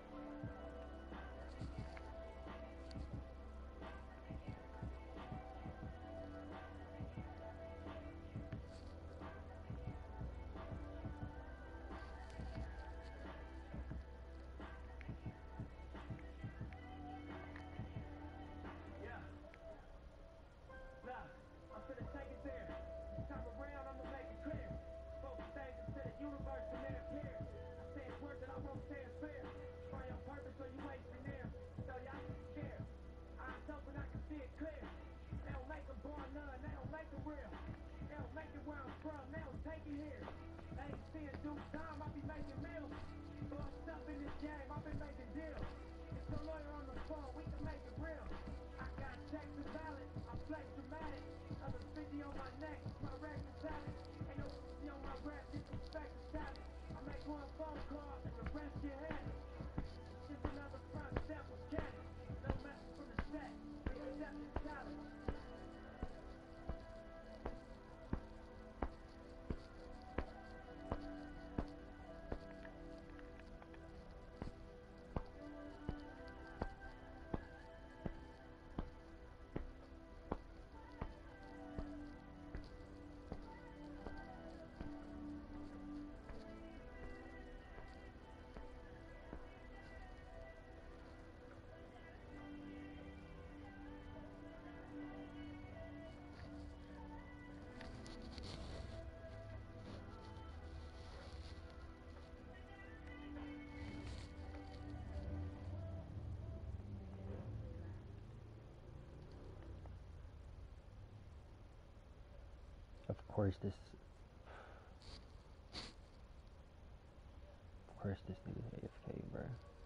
I'm finna take it there. This time around, I'ma make it clear. Spoke some things into the universe and they appear. I say it's worth it, I won't say it's fair. Try on purpose, so you wasting there. So y'all scared. Eyes open, I can see it clear. They don't make them born none, they don't make them real. They don't make it where I'm from, they don't take it here. They ain't seeing due time, I be making meals. So I'm stuck in this game, I've been making deals. It's the lawyer on the phone, we can make it real. I got checks and ballots, I flex dramatic. Other 50 on my neck, my record salad. Ain't no on my rap, disrespect the talent. I make one phone call and the rest get handled. It's just another front step with candy. No message from the set, we accept the challenge. Of course this nigga's AFK, bro.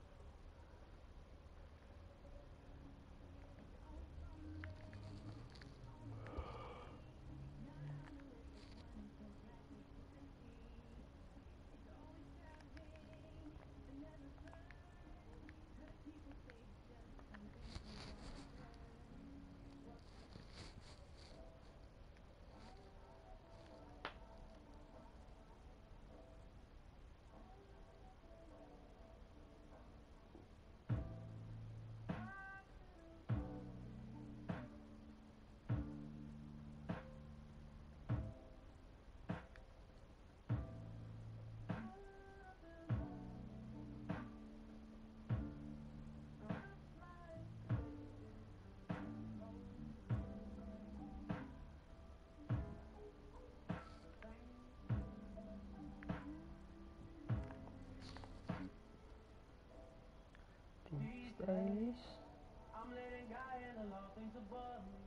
These days, I'm letting God handle all things above me.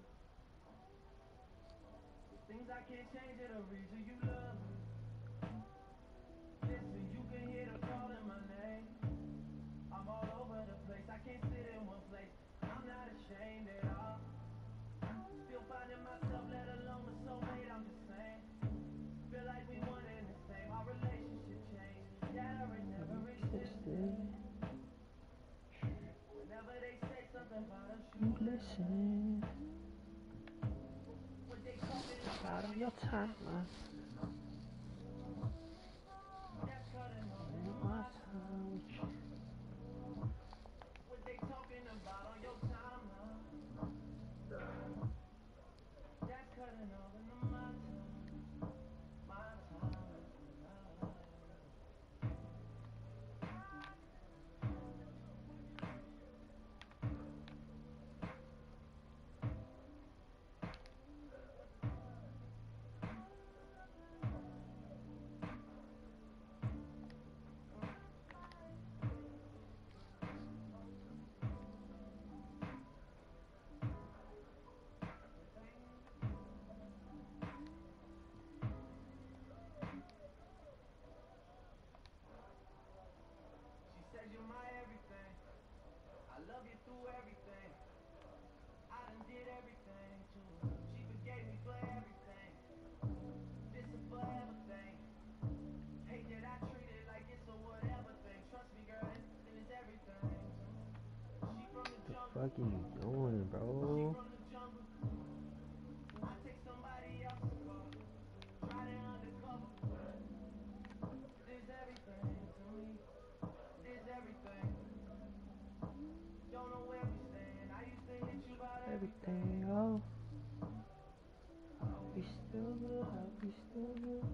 Things I can't change are the reason you love me. Listen, you can hear the calling my name. I'm all over the place, I can't sit in one place. I'm not ashamed at all. Still finding myself, let alone a soulmate, I'm just saying. Feel like we one and the same, our relationship changed. Yeah, it never existed. Whenever they say something about us, you listen. What they talking Out of your time, man. that's cutting off in My my time with you. What they talking about on your timeline? That's cutting off into my time. My time is now. fuck are you doing, bro? From the jungle, I take somebody else's car, ride it undercover. This everything to me, this everything. Don't know where we stand. I used to hit you about Everything, oh. Are we still good? Are we still good?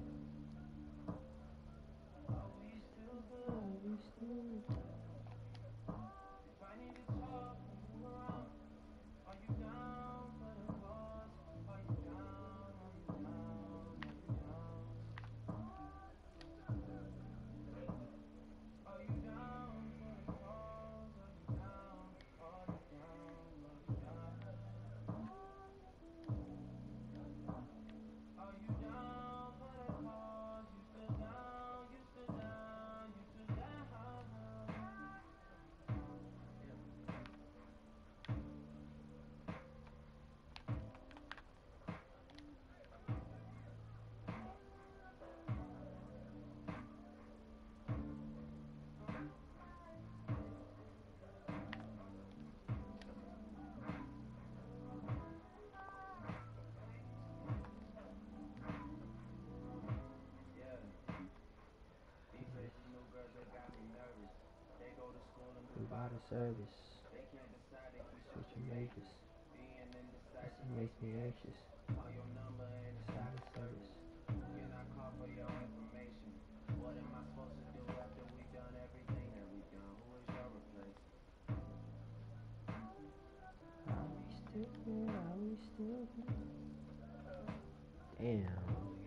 Are we still good? Are we still good? If I need to talk when you around, are you down for the cause? Are you down? Are you down? Are you down? Are you down for the cause? Are you down? Are you down? Are you down? Are you down for the cause? You still down? You still down? You still down? Yeah. Yeah. These days, these new girls, they got me nervous. They go to school and do Do body bottle service. service. They can't decide, they keep switching Switching majors. majors. Being This indecisive makes makes me me anxious. anxious. Call your number and it's out of Silent service. service. Who can I call for your information? What am I supposed to do after we done everything that we done? Who is your replacement? Are we still good? Are we still good? Damn.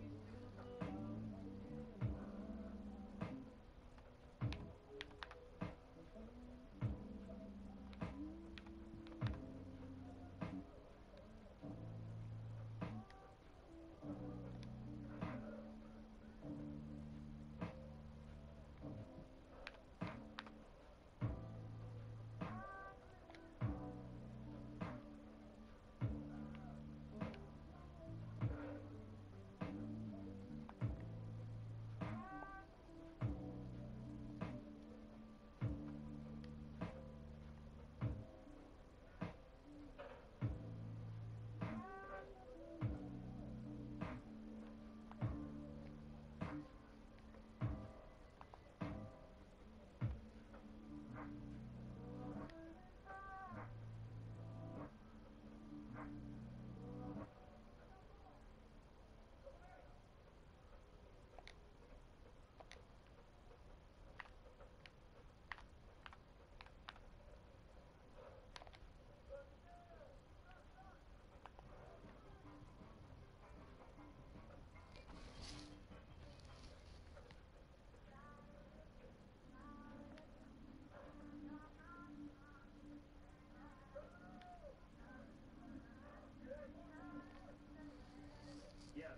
Yeah.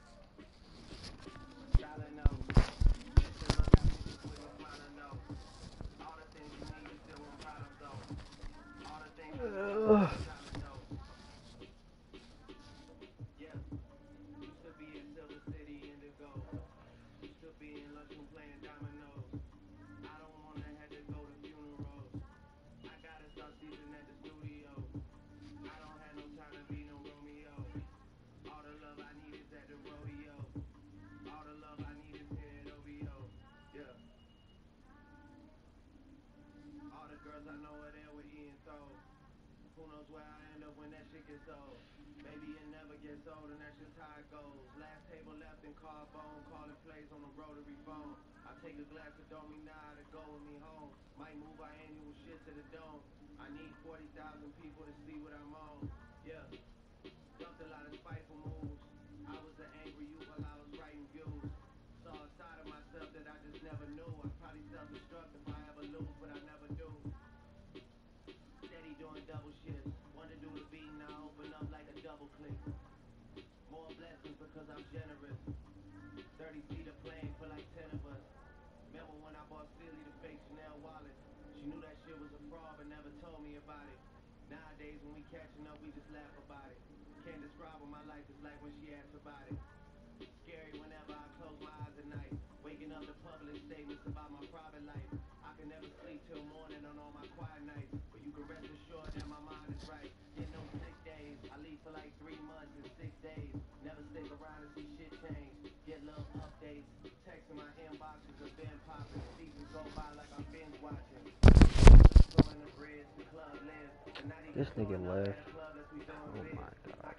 Silent no. Listen, look at me, just with me smiling no. All the things you need, you still want problems though. All the things I need, you Ugh. still silent no. Yeah. Used to be in Silver City, Indigo. Used to be in lunchroom playing dominoes. I don't wanna have to go to funerals. I gotta start season at the studio. I don't have no time to be no Romeo. All the love I need is at the rodeo. All the love I need is here at OVO. Yeah. All the girls I know are there with Ian Throw. Who knows where I end up when that shit gets old? Maybe it never gets old and that's just how it goes. Last table left in carbone, calling plays on the rotary phone. I take a glass of Domina to go with me home. Might move our annual shit to the dome. I need 40,000 people to see what I'm on. Yeah, dumped a lot of spiteful moves. I was an angry youth while I was writing views. Saw a side of myself that I just never knew. I'd probably self-destruct if I ever lose, but I never do. Steady doing double shifts. Want to do the beat, now open up like a double click. More blessings because I'm generous. 30-seater plane for like 10 of us. Remember when I bought Silly the fake Chanel wallet? She knew that shit was a fraud but never told me about it. Nowadays when we catching up, we just laugh about it. Can't describe what my life is like when she asks about it. Scary whenever I close my eyes at night. Waking up to public statements about my private life. I can never sleep till morning on all my quiet nights. But you can rest assured that my This nigga left. Oh my god.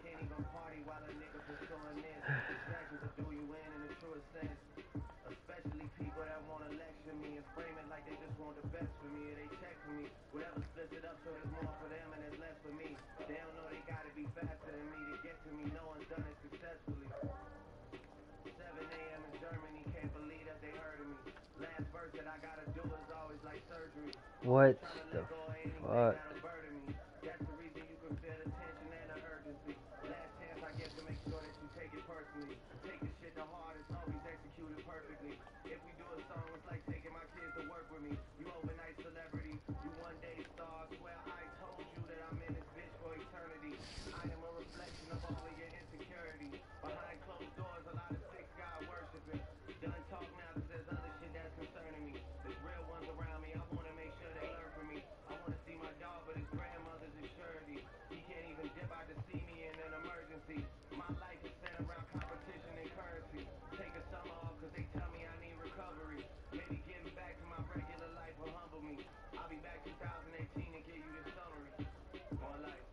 Especially people that wanna lecture me and frame it like they just want the best for me, or they check for me. Whatever splits it up so there's more for them and there's less for me. They don't know they gotta be faster than me to get to me. No one's done it successfully. 7 a.m. in Germany, can't believe that they heard of me. Last verse that I gotta do is always like surgery. What Trying to the let go of anything fuck? that'll burden me. That's the reason you can feel the tension and the urgency. Last chance I get to make sure that you take it personally. Take the shit to heart, it's always executed perfectly. If we do a song, it's like taking my kids to work with me. You overnight celebrity, you one day star. Swear I told you that I'm in this bitch for eternity. I am a reflection of all of your insecurity. Behind closed doors, a lot of sick God worshiping. Done talk now, cause there's other shit that's concerning me. There's real ones around me, I wanna make sure they learn from me. I wanna see my dog, but his grandmother's a surety. He can't even dip out to see me in an emergency. My life is centered around competition and currency. Take a summer off, cause they tell me I need recovery. Maybe getting back to my regular life will humble me. I'll be back 2018 and give you this summary. More life.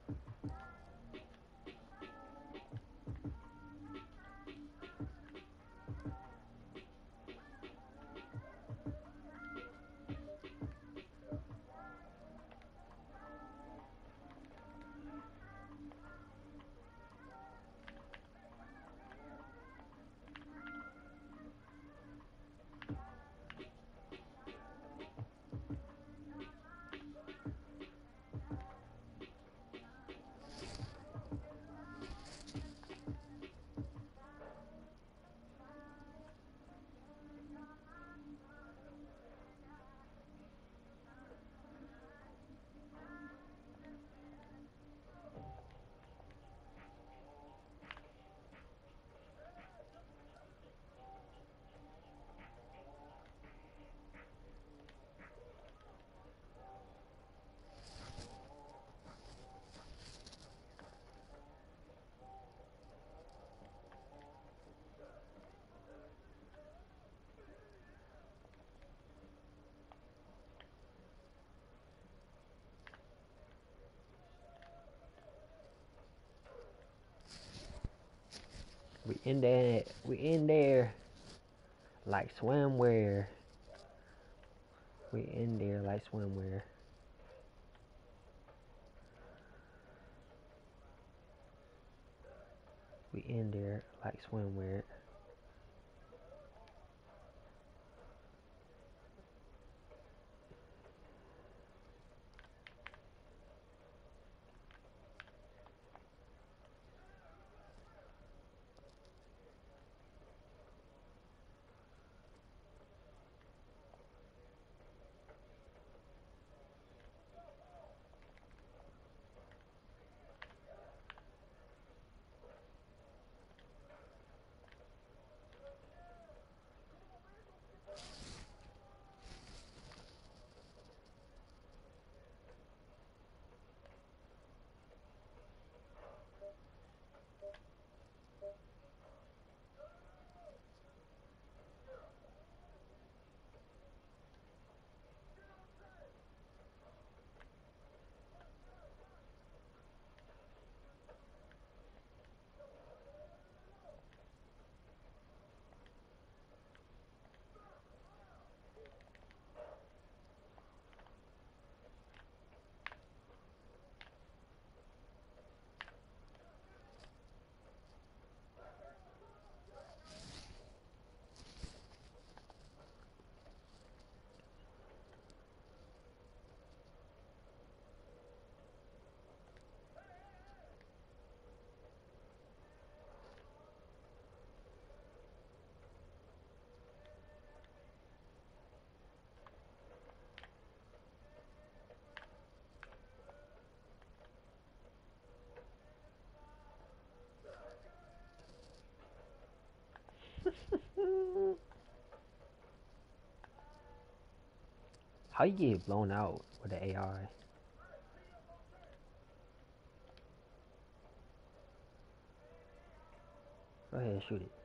We in there. We in there. Like swimwear. We in there like swimwear. We in there like swimwear. How you get blown out with the AI? Go ahead, shoot it.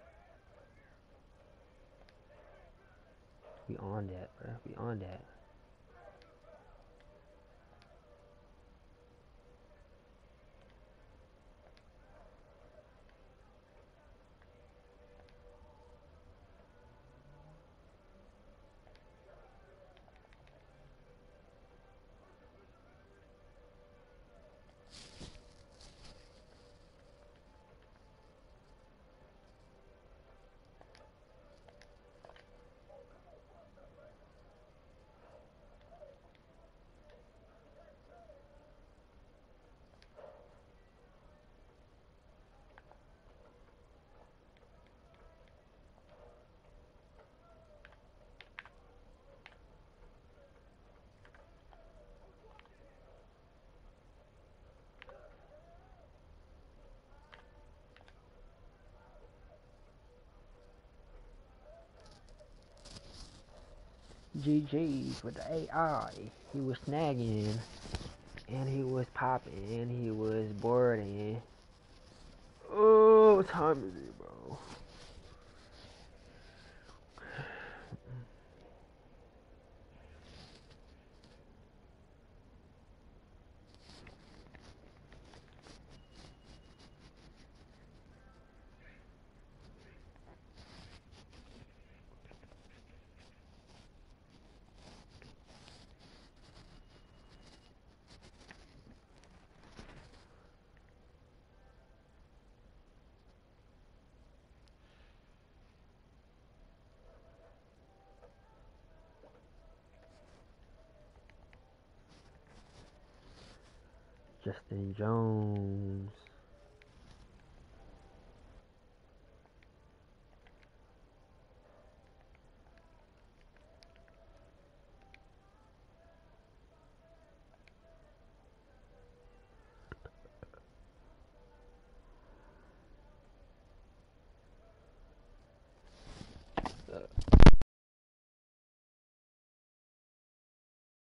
We on that, bro. We on that. GG's with the AI. He was snagging, and he was popping, and he was boarding. Oh, what time is it, bro? Justin Jones.